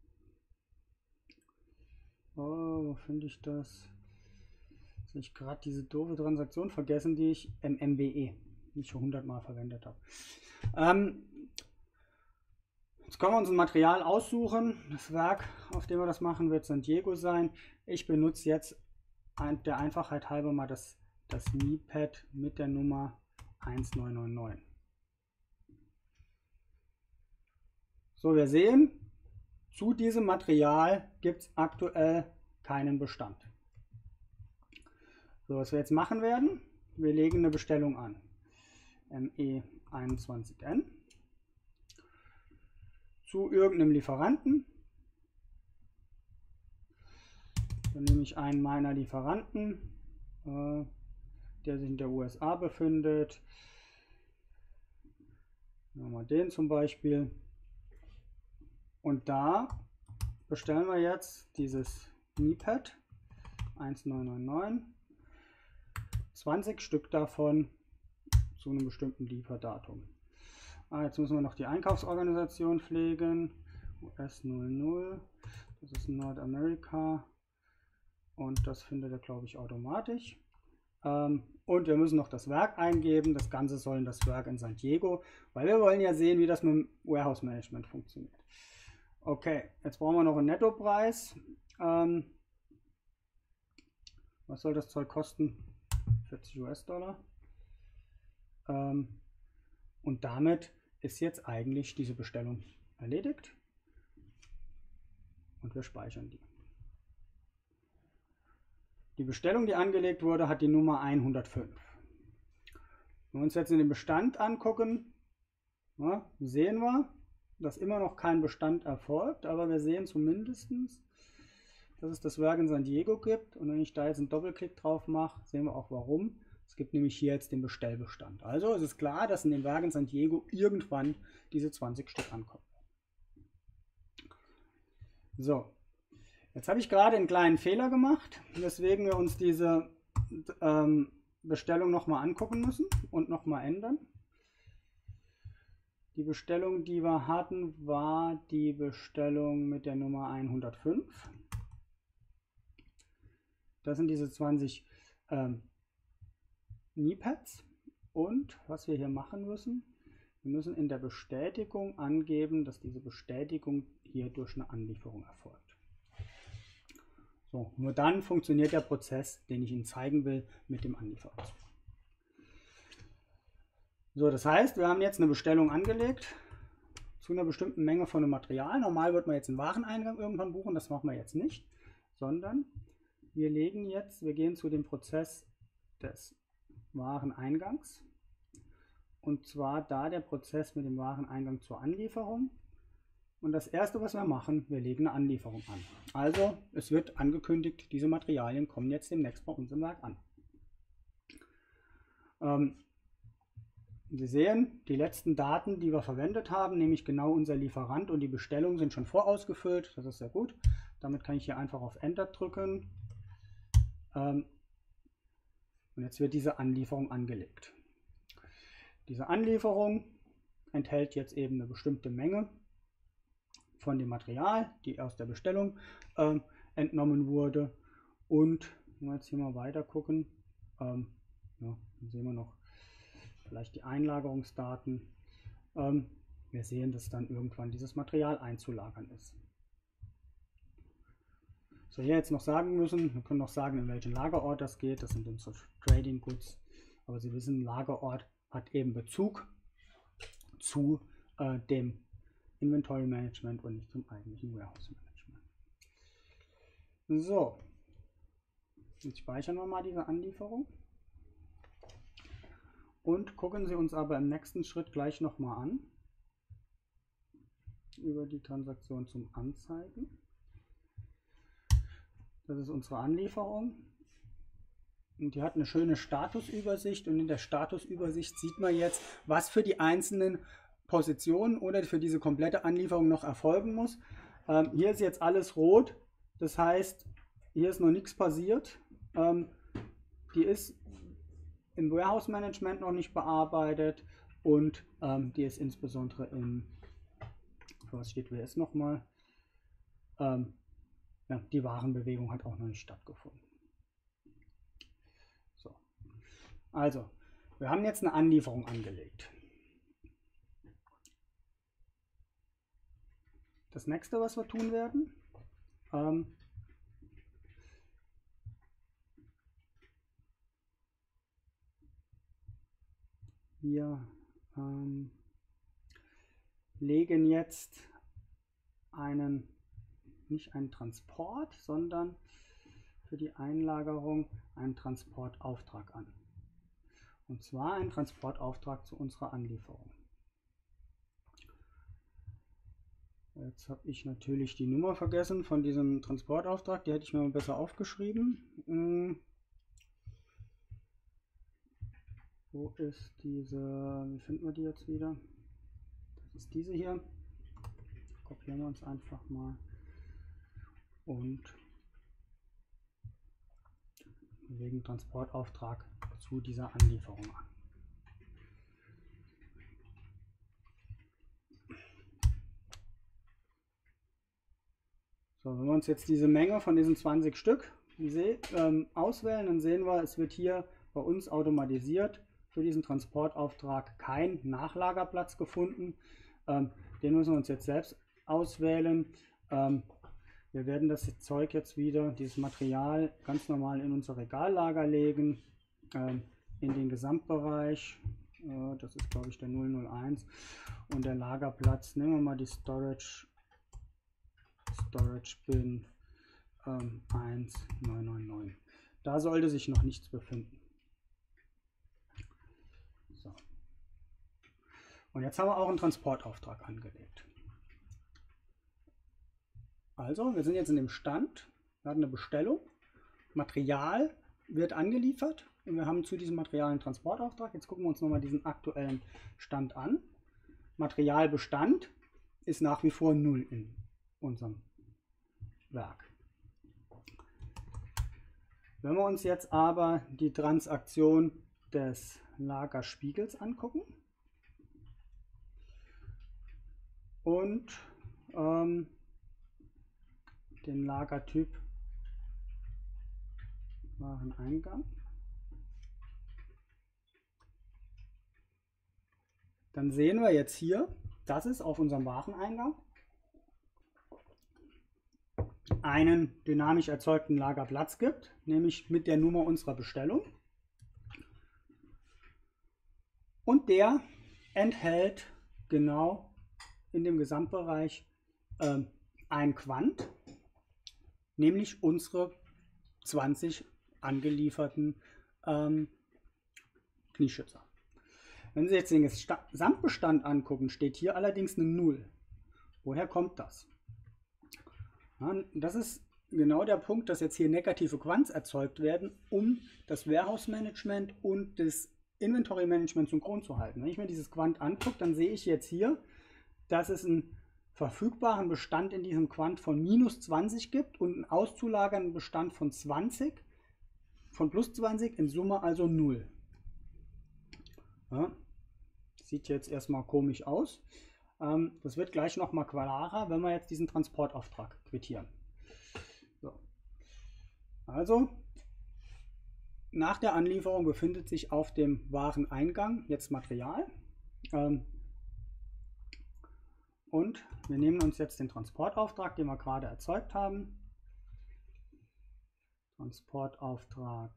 Oh, wo finde ich das? Jetzt habe ich gerade diese doofe Transaktion vergessen, die ich MBE, die ich schon 100-mal verwendet habe. Jetzt können wir uns ein Material aussuchen. Das Werk, auf dem wir das machen, wird San Diego sein. Ich benutze jetzt der Einfachheit halber mal das MiPad mit der Nummer 1999. So, wir sehen, zu diesem Material gibt es aktuell keinen Bestand. So, was wir jetzt machen werden, wir legen eine Bestellung an. ME21N zu irgendeinem Lieferanten. Dann nehme ich einen meiner Lieferanten, der sich in der USA befindet. Nehmen wir den zum Beispiel. Und da bestellen wir jetzt dieses Knee-Pad 1999, 20 Stück davon zu einem bestimmten Lieferdatum. Jetzt müssen wir noch die Einkaufsorganisation pflegen. US 00, das ist Nordamerika und das findet er, glaube ich, automatisch. Und wir müssen noch das Werk eingeben. Das Ganze soll in das Werk in San Diego, weil wir wollen ja sehen, wie das mit dem Warehouse Management funktioniert. Okay, jetzt brauchen wir noch einen Nettopreis. Was soll das Zeug kosten? 40 US-Dollar. Und damit ist jetzt eigentlich diese Bestellung erledigt. Und wir speichern die. Die Bestellung, die angelegt wurde, hat die Nummer 105. Wenn wir uns jetzt in den Bestand angucken, sehen wir, dass immer noch kein Bestand erfolgt, aber wir sehen zumindest, dass es das Werk in San Diego gibt. Und wenn ich da jetzt einen Doppelklick drauf mache, sehen wir auch warum. Es gibt nämlich hier jetzt den Bestellbestand. Also es ist klar, dass in dem Werk in San Diego irgendwann diese 20 Stück ankommen. So, jetzt habe ich gerade einen kleinen Fehler gemacht, weswegen wir uns diese Bestellung nochmal angucken müssen und nochmal ändern. Die Bestellung, die wir hatten, war die Bestellung mit der Nummer 105. Das sind diese 20 Knee-Pads. Und was wir hier machen müssen, wir müssen in der Bestätigung angeben, dass diese Bestätigung hier durch eine Anlieferung erfolgt. So, nur dann funktioniert der Prozess, den ich Ihnen zeigen will, mit dem Anlieferungszug. So, das heißt, wir haben jetzt eine Bestellung angelegt zu einer bestimmten Menge von einem Material. Normal wird man jetzt einen Wareneingang irgendwann buchen, das machen wir jetzt nicht, sondern wir gehen zu dem Prozess des Wareneingangs. Und zwar da der Prozess mit dem Wareneingang zur Anlieferung. Und das erste, was wir machen, wir legen eine Anlieferung an. Also es wird angekündigt, diese Materialien kommen jetzt demnächst bei uns im Werk an. Sie sehen, die letzten Daten, die wir verwendet haben, nämlich genau unser Lieferant und die Bestellung sind schon vorausgefüllt. Das ist sehr gut. Damit kann ich hier einfach auf Enter drücken. Und jetzt wird diese Anlieferung angelegt. Diese Anlieferung enthält jetzt eben eine bestimmte Menge von dem Material, die aus der Bestellung entnommen wurde. Und wenn wir jetzt hier mal weiter gucken, ja, dann sehen wir noch vielleicht die Einlagerungsdaten. Wir sehen, dass dann irgendwann dieses Material einzulagern ist. So, hier jetzt noch sagen müssen, wir können noch sagen, in welchen Lagerort das geht. Das sind unsere Trading Goods. Aber Sie wissen, Lagerort hat eben Bezug zu dem Inventory Management und nicht zum eigentlichen Warehouse Management. So, jetzt speichern wir mal diese Anlieferung. Und gucken Sie uns aber im nächsten Schritt gleich nochmal an, über die Transaktion zum Anzeigen. Das ist unsere Anlieferung. Und die hat eine schöne Statusübersicht. Und in der Statusübersicht sieht man jetzt, was für die einzelnen Positionen oder für diese komplette Anlieferung noch erfolgen muss. Hier ist jetzt alles rot. Das heißt, hier ist noch nichts passiert. Die ist im Warehouse Management noch nicht bearbeitet und die ist insbesondere in, was steht WS nochmal, ja, die Warenbewegung hat auch noch nicht stattgefunden. So. Also, wir haben jetzt eine Anlieferung angelegt. Das nächste, was wir tun werden, wir legen jetzt nicht einen Transport, sondern für die Einlagerung einen Transportauftrag an. Und zwar einen Transportauftrag zu unserer Anlieferung. Jetzt habe ich natürlich die Nummer vergessen von diesem Transportauftrag, die hätte ich mir mal besser aufgeschrieben. Wo ist diese, wie finden wir die jetzt wieder? Das ist diese hier. Kopieren wir uns einfach mal und legen Transportauftrag zu dieser Anlieferung an. So, wenn wir uns jetzt diese Menge von diesen 20 Stück auswählen, dann sehen wir, es wird hier bei uns automatisiert für diesen Transportauftrag kein Nachlagerplatz gefunden. Den müssen wir uns jetzt selbst auswählen. Wir werden das Zeug jetzt wieder, dieses Material, ganz normal in unser Regallager legen, in den Gesamtbereich. Das ist, glaube ich, der 001. Und der Lagerplatz, nehmen wir mal die Storage Bin 1999. Da sollte sich noch nichts befinden. So. Und jetzt haben wir auch einen Transportauftrag angelegt. Also, wir sind jetzt in dem Stand, wir hatten eine Bestellung, Material wird angeliefert und wir haben zu diesem Material einen Transportauftrag. Jetzt gucken wir uns nochmal diesen aktuellen Stand an. Materialbestand ist nach wie vor 0 in unserem Werk. Wenn wir uns jetzt aber die Transaktion des Lagerspiegels angucken und den Lagertyp Wareneingang, dann sehen wir jetzt hier, dass es auf unserem Wareneingang einen dynamisch erzeugten Lagerplatz gibt, nämlich mit der Nummer unserer Bestellung. Und der enthält genau in dem Gesamtbereich ein Quant, nämlich unsere 20 angelieferten Knieschützer. Wenn Sie jetzt den Gesamtbestand angucken, steht hier allerdings eine 0. Woher kommt das? Ja, das ist genau der Punkt, dass jetzt hier negative Quants erzeugt werden, um das Warehouse-Management und das Inventory-Management synchron zu halten. Wenn ich mir dieses Quant angucke, dann sehe ich jetzt hier, dass es einen verfügbaren Bestand in diesem Quant von minus 20 gibt und einen auszulagernden Bestand von 20, von plus 20, in Summe also 0. Ja, sieht jetzt erstmal komisch aus. Das wird gleich nochmal klarer, wenn wir jetzt diesen Transportauftrag quittieren. So. Also, nach der Anlieferung befindet sich auf dem Wareneingang jetzt Material. Und wir nehmen uns jetzt den Transportauftrag, den wir gerade erzeugt haben. Transportauftrag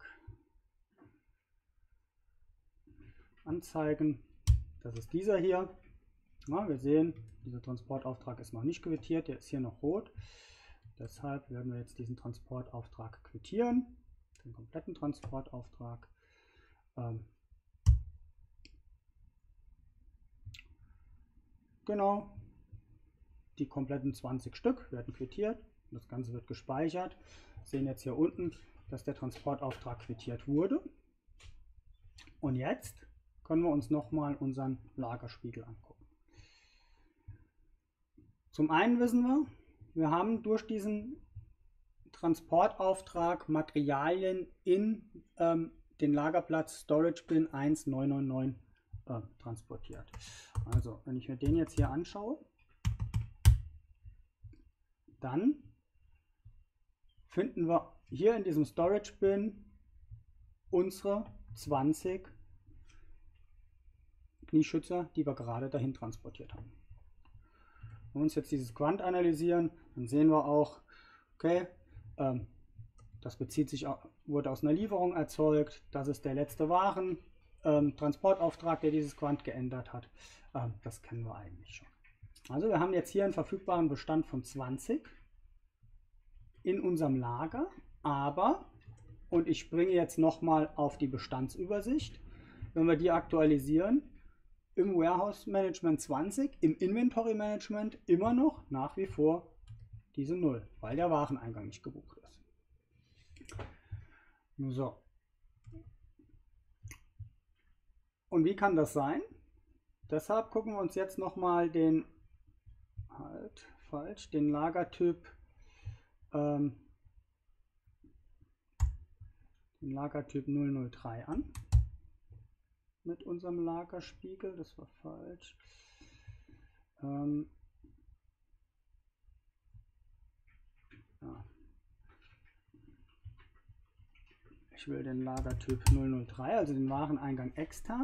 anzeigen. Das ist dieser hier. Ja, wir sehen, dieser Transportauftrag ist noch nicht quittiert, der ist hier noch rot. Deshalb werden wir jetzt diesen Transportauftrag quittieren, den kompletten Transportauftrag. Genau, die kompletten 20 Stück werden quittiert. Das Ganze wird gespeichert. Wir sehen jetzt hier unten, dass der Transportauftrag quittiert wurde. Und jetzt können wir uns nochmal unseren Lagerspiegel angucken. Zum einen wissen wir haben durch diesen Transportauftrag Materialien in den Lagerplatz Storage Bin 1999 transportiert. Also, wenn ich mir den jetzt hier anschaue, dann finden wir hier in diesem Storage Bin unsere 20 Knieschützer, die wir gerade dahin transportiert haben. Wenn wir uns jetzt dieses Quant analysieren, dann sehen wir auch, okay, das wurde aus einer Lieferung erzeugt, das ist der letzte Transportauftrag, der dieses Quant geändert hat. Das kennen wir eigentlich schon. Also wir haben jetzt hier einen verfügbaren Bestand von 20 in unserem Lager, aber, und ich springe jetzt nochmal auf die Bestandsübersicht, wenn wir die aktualisieren, im Warehouse Management 20, im Inventory Management immer noch nach wie vor diese 0, weil der Wareneingang nicht gebucht ist. So. Und wie kann das sein? Deshalb gucken wir uns jetzt nochmal den, den Lagertyp, den Lagertyp 003 an. Mit unserem Lagerspiegel, das war falsch. Ja. Ich will den Lagertyp 003, also den Wareneingang extern.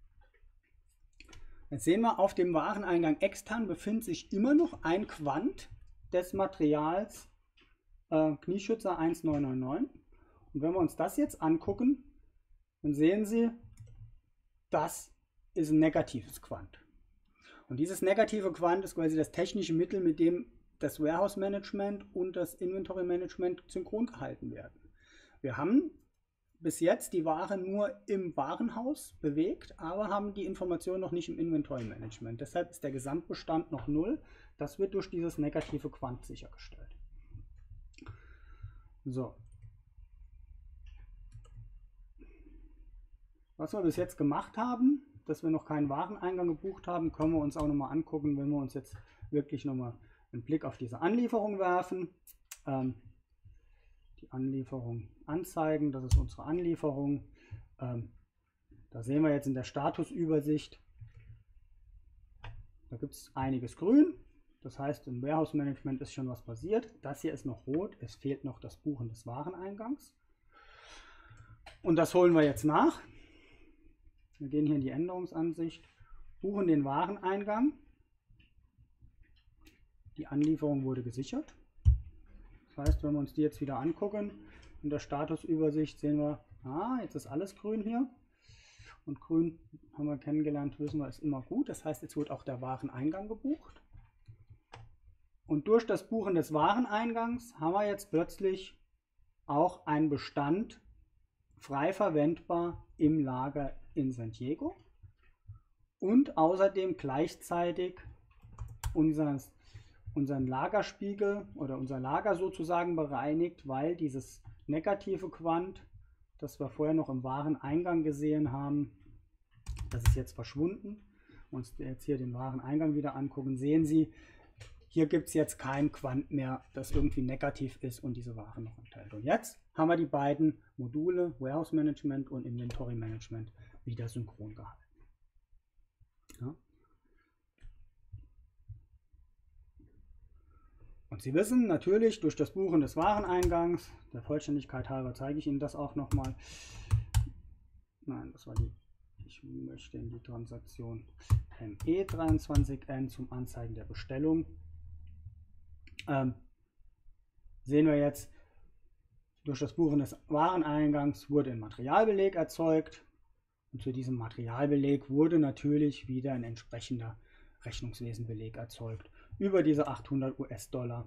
Jetzt sehen wir, auf dem Wareneingang extern befindet sich immer noch ein Quant des Materials Knieschützer 1999. Und wenn wir uns das jetzt angucken, dann sehen Sie, das ist ein negatives Quant. Und dieses negative Quant ist quasi das technische Mittel, mit dem das Warehouse Management und das Inventory Management synchron gehalten werden. Wir haben bis jetzt die Ware nur im Warenhaus bewegt, aber haben die Information noch nicht im Inventory Management. Deshalb ist der Gesamtbestand noch 0. Das wird durch dieses negative Quant sichergestellt. So. Was wir bis jetzt gemacht haben, dass wir noch keinen Wareneingang gebucht haben, können wir uns auch nochmal angucken, wenn wir uns jetzt wirklich nochmal einen Blick auf diese Anlieferung werfen. Die Anlieferung anzeigen, das ist unsere Anlieferung. Da sehen wir jetzt in der Statusübersicht, da gibt es einiges grün. Das heißt, im Warehouse Management ist schon was passiert. Das hier ist noch rot, es fehlt noch das Buchen des Wareneingangs. Und das holen wir jetzt nach. Wir gehen hier in die Änderungsansicht, buchen den Wareneingang. Die Anlieferung wurde gesichert. Das heißt, wenn wir uns die jetzt wieder angucken, in der Statusübersicht sehen wir, jetzt ist alles grün hier. Und grün, haben wir kennengelernt, wissen wir, ist immer gut. Das heißt, jetzt wird auch der Wareneingang gebucht. Und durch das Buchen des Wareneingangs haben wir jetzt plötzlich auch einen Bestand frei verwendbar im Lager in San Diego und außerdem gleichzeitig unseren Lagerspiegel oder unser Lager sozusagen bereinigt, weil dieses negative Quant, das wir vorher noch im Wareneingang gesehen haben, das ist jetzt verschwunden. Wenn wir uns jetzt hier den Wareneingang wieder angucken, sehen Sie, hier gibt es jetzt kein Quant mehr, das irgendwie negativ ist und diese Ware noch enthält. Und jetzt haben wir die beiden Module, Warehouse Management und Inventory Management, wieder synchron gehalten. Ja. Und Sie wissen natürlich, durch das Buchen des Wareneingangs, der Vollständigkeit halber zeige ich Ihnen das auch nochmal. Nein, das war die, ich möchte in die Transaktion ME23N zum Anzeigen der Bestellung. Sehen wir jetzt, durch das Buchen des Wareneingangs wurde ein Materialbeleg erzeugt. Und zu diesem Materialbeleg wurde natürlich wieder ein entsprechender Rechnungswesenbeleg erzeugt über diese 800 US-Dollar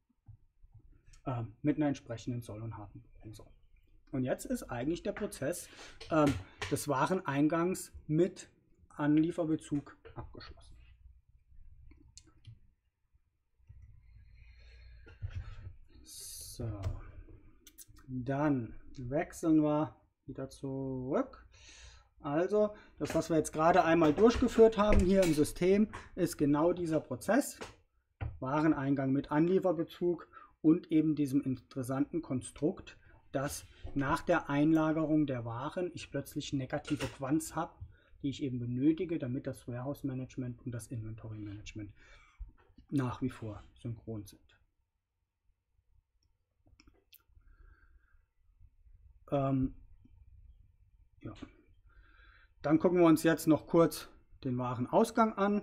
mit einer entsprechenden Soll- und Habenbuchung. So. Und jetzt ist eigentlich der Prozess des Wareneingangs mit Anlieferbezug abgeschlossen. So. Dann wechseln wir wieder zurück. Also, das, was wir jetzt gerade einmal durchgeführt haben hier im System, ist genau dieser Prozess. Wareneingang mit Anlieferbezug und eben diesem interessanten Konstrukt, dass nach der Einlagerung der Waren ich plötzlich negative Quants habe, die ich eben benötige, damit das Warehouse Management und das Inventory Management nach wie vor synchron sind. Ja. Dann gucken wir uns jetzt noch kurz den Warenausgang an.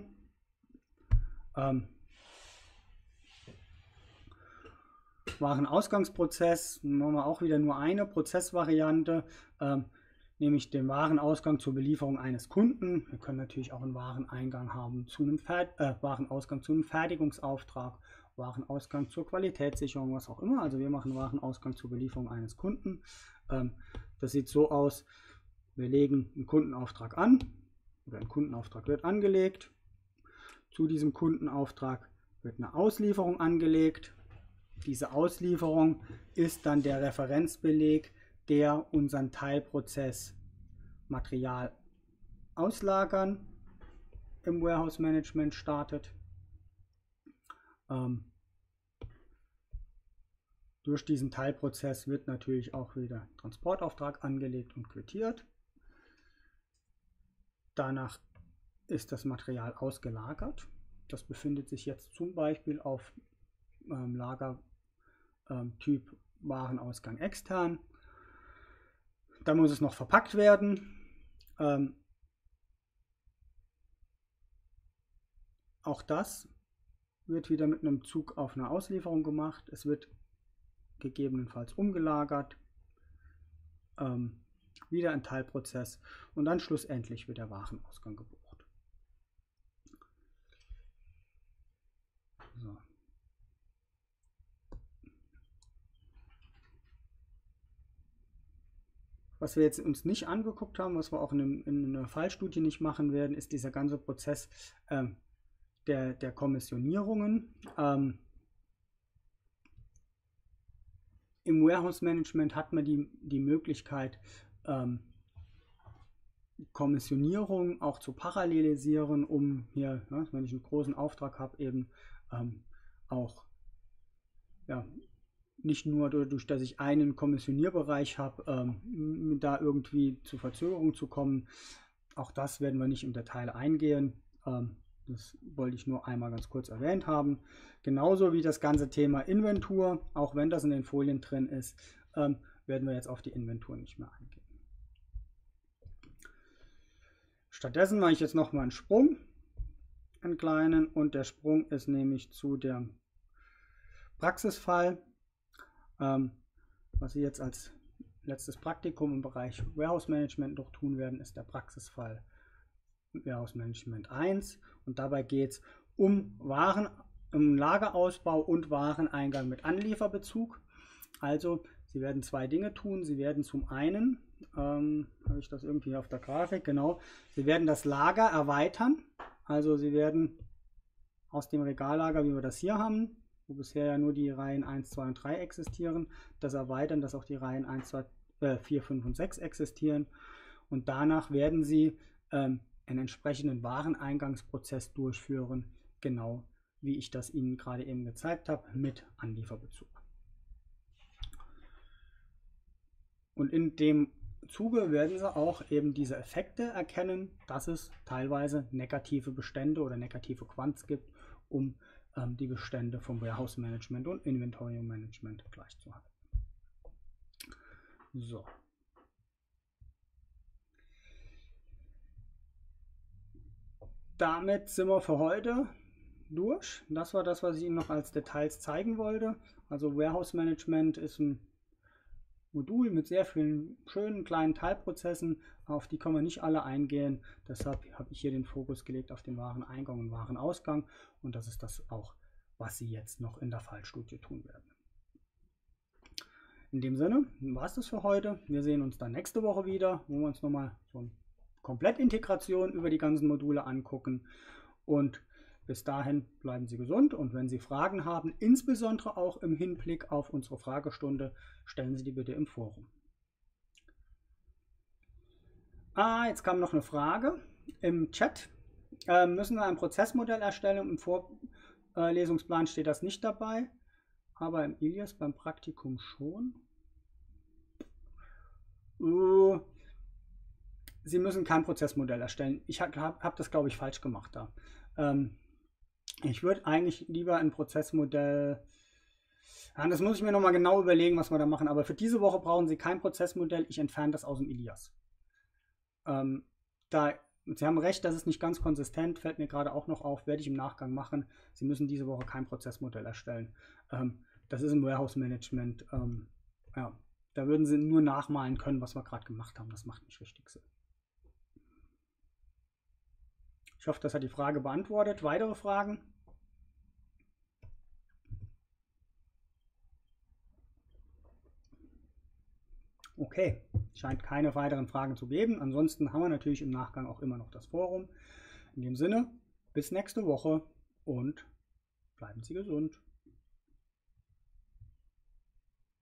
Warenausgangsprozess, machen wir auch wieder nur eine Prozessvariante. nämlich den Warenausgang zur Belieferung eines Kunden. Wir können natürlich auch einen Wareneingang haben zu einem Warenausgang zu einem Fertigungsauftrag, Warenausgang zur Qualitätssicherung, was auch immer. Also wir machen Warenausgang zur Belieferung eines Kunden. Das sieht so aus, wir legen einen Kundenauftrag an oder ein Kundenauftrag wird angelegt. Zu diesem Kundenauftrag wird eine Auslieferung angelegt. Diese Auslieferung ist dann der Referenzbeleg, der unseren Teilprozess Material auslagern im Warehouse Management startet. Durch diesen Teilprozess wird natürlich auch wieder Transportauftrag angelegt und quittiert. Danach ist das Material ausgelagert. Das befindet sich jetzt zum Beispiel auf Lagertyp Warenausgang extern. Da muss es noch verpackt werden. Auch das wird wieder mit einem Zug auf eine Auslieferung gemacht. Es wird gegebenenfalls umgelagert. Wieder ein Teilprozess und dann schlussendlich wird der Warenausgang gebucht. So. Was wir jetzt uns nicht angeguckt haben, was wir auch in einer Fallstudie nicht machen werden, ist dieser ganze Prozess der Kommissionierungen. Im Warehouse Management hat man die Möglichkeit, Kommissionierung auch zu parallelisieren, um hier, wenn ich einen großen Auftrag habe, eben auch nicht nur dadurch, dass ich einen Kommissionierbereich habe, da irgendwie zu Verzögerungen zu kommen. Auch das werden wir nicht im Detail eingehen. Das wollte ich nur einmal ganz kurz erwähnt haben. Genauso wie das ganze Thema Inventur, auch wenn das in den Folien drin ist, werden wir jetzt auf die Inventur nicht mehr eingehen. Stattdessen mache ich jetzt nochmal einen Sprung, einen kleinen, und der Sprung ist nämlich zu dem Praxisfall. Was Sie jetzt als letztes Praktikum im Bereich Warehouse Management noch tun werden, ist der Praxisfall Warehouse Management 1. Und dabei geht es um Lagerausbau und Wareneingang mit Anlieferbezug. Also Sie werden zwei Dinge tun. Sie werden zum einen, habe ich das irgendwie auf der Grafik, genau, Sie werden das Lager erweitern. Also Sie werden aus dem Regallager, wie wir das hier haben, wo bisher ja nur die Reihen 1, 2 und 3 existieren, das erweitern, dass auch die Reihen 1, 2, 4, 5 und 6 existieren. Und danach werden Sie einen entsprechenden Wareneingangsprozess durchführen, genau wie ich das Ihnen gerade eben gezeigt habe, mit Anlieferbezug. Und in dem Zuge werden Sie auch eben diese Effekte erkennen, dass es teilweise negative Bestände oder negative Quants gibt, um die Bestände vom Warehouse Management und Inventory Management gleichzuhalten. So. Damit sind wir für heute durch. Das war das, was ich Ihnen noch als Details zeigen wollte. Also Warehouse Management ist ein Modul mit sehr vielen schönen kleinen Teilprozessen, auf die können wir nicht alle eingehen. Deshalb habe ich hier den Fokus gelegt auf den Wareneingang und Warenausgang, und das ist das auch, was Sie jetzt noch in der Fallstudie tun werden. In dem Sinne war es das für heute. Wir sehen uns dann nächste Woche wieder, wo wir uns nochmal so eine Komplettintegration über die ganzen Module angucken. Und bis dahin bleiben Sie gesund, und wenn Sie Fragen haben, insbesondere auch im Hinblick auf unsere Fragestunde, stellen Sie die bitte im Forum. Jetzt kam noch eine Frage im Chat. Müssen wir ein Prozessmodell erstellen? Im Vorlesungsplan steht das nicht dabei, aber im Ilias beim Praktikum schon. Sie müssen kein Prozessmodell erstellen. Ich hab das, glaube ich, falsch gemacht da. Ich würde eigentlich lieber ein Prozessmodell, das muss ich mir nochmal genau überlegen, was wir da machen, aber für diese Woche brauchen Sie kein Prozessmodell. Ich entferne das aus dem Ilias. Sie haben recht, das ist nicht ganz konsistent, fällt mir gerade auch noch auf, werde ich im Nachgang machen. Sie müssen diese Woche kein Prozessmodell erstellen. Das ist im Warehouse Management, Da würden sie nur nachmalen können, was wir gerade gemacht haben. Das macht nicht richtig Sinn. Ich hoffe, das hat die Frage beantwortet. Weitere Fragen? Okay, scheint keine weiteren Fragen zu geben. Ansonsten haben wir natürlich im Nachgang auch immer noch das Forum. In dem Sinne, bis nächste Woche und bleiben Sie gesund.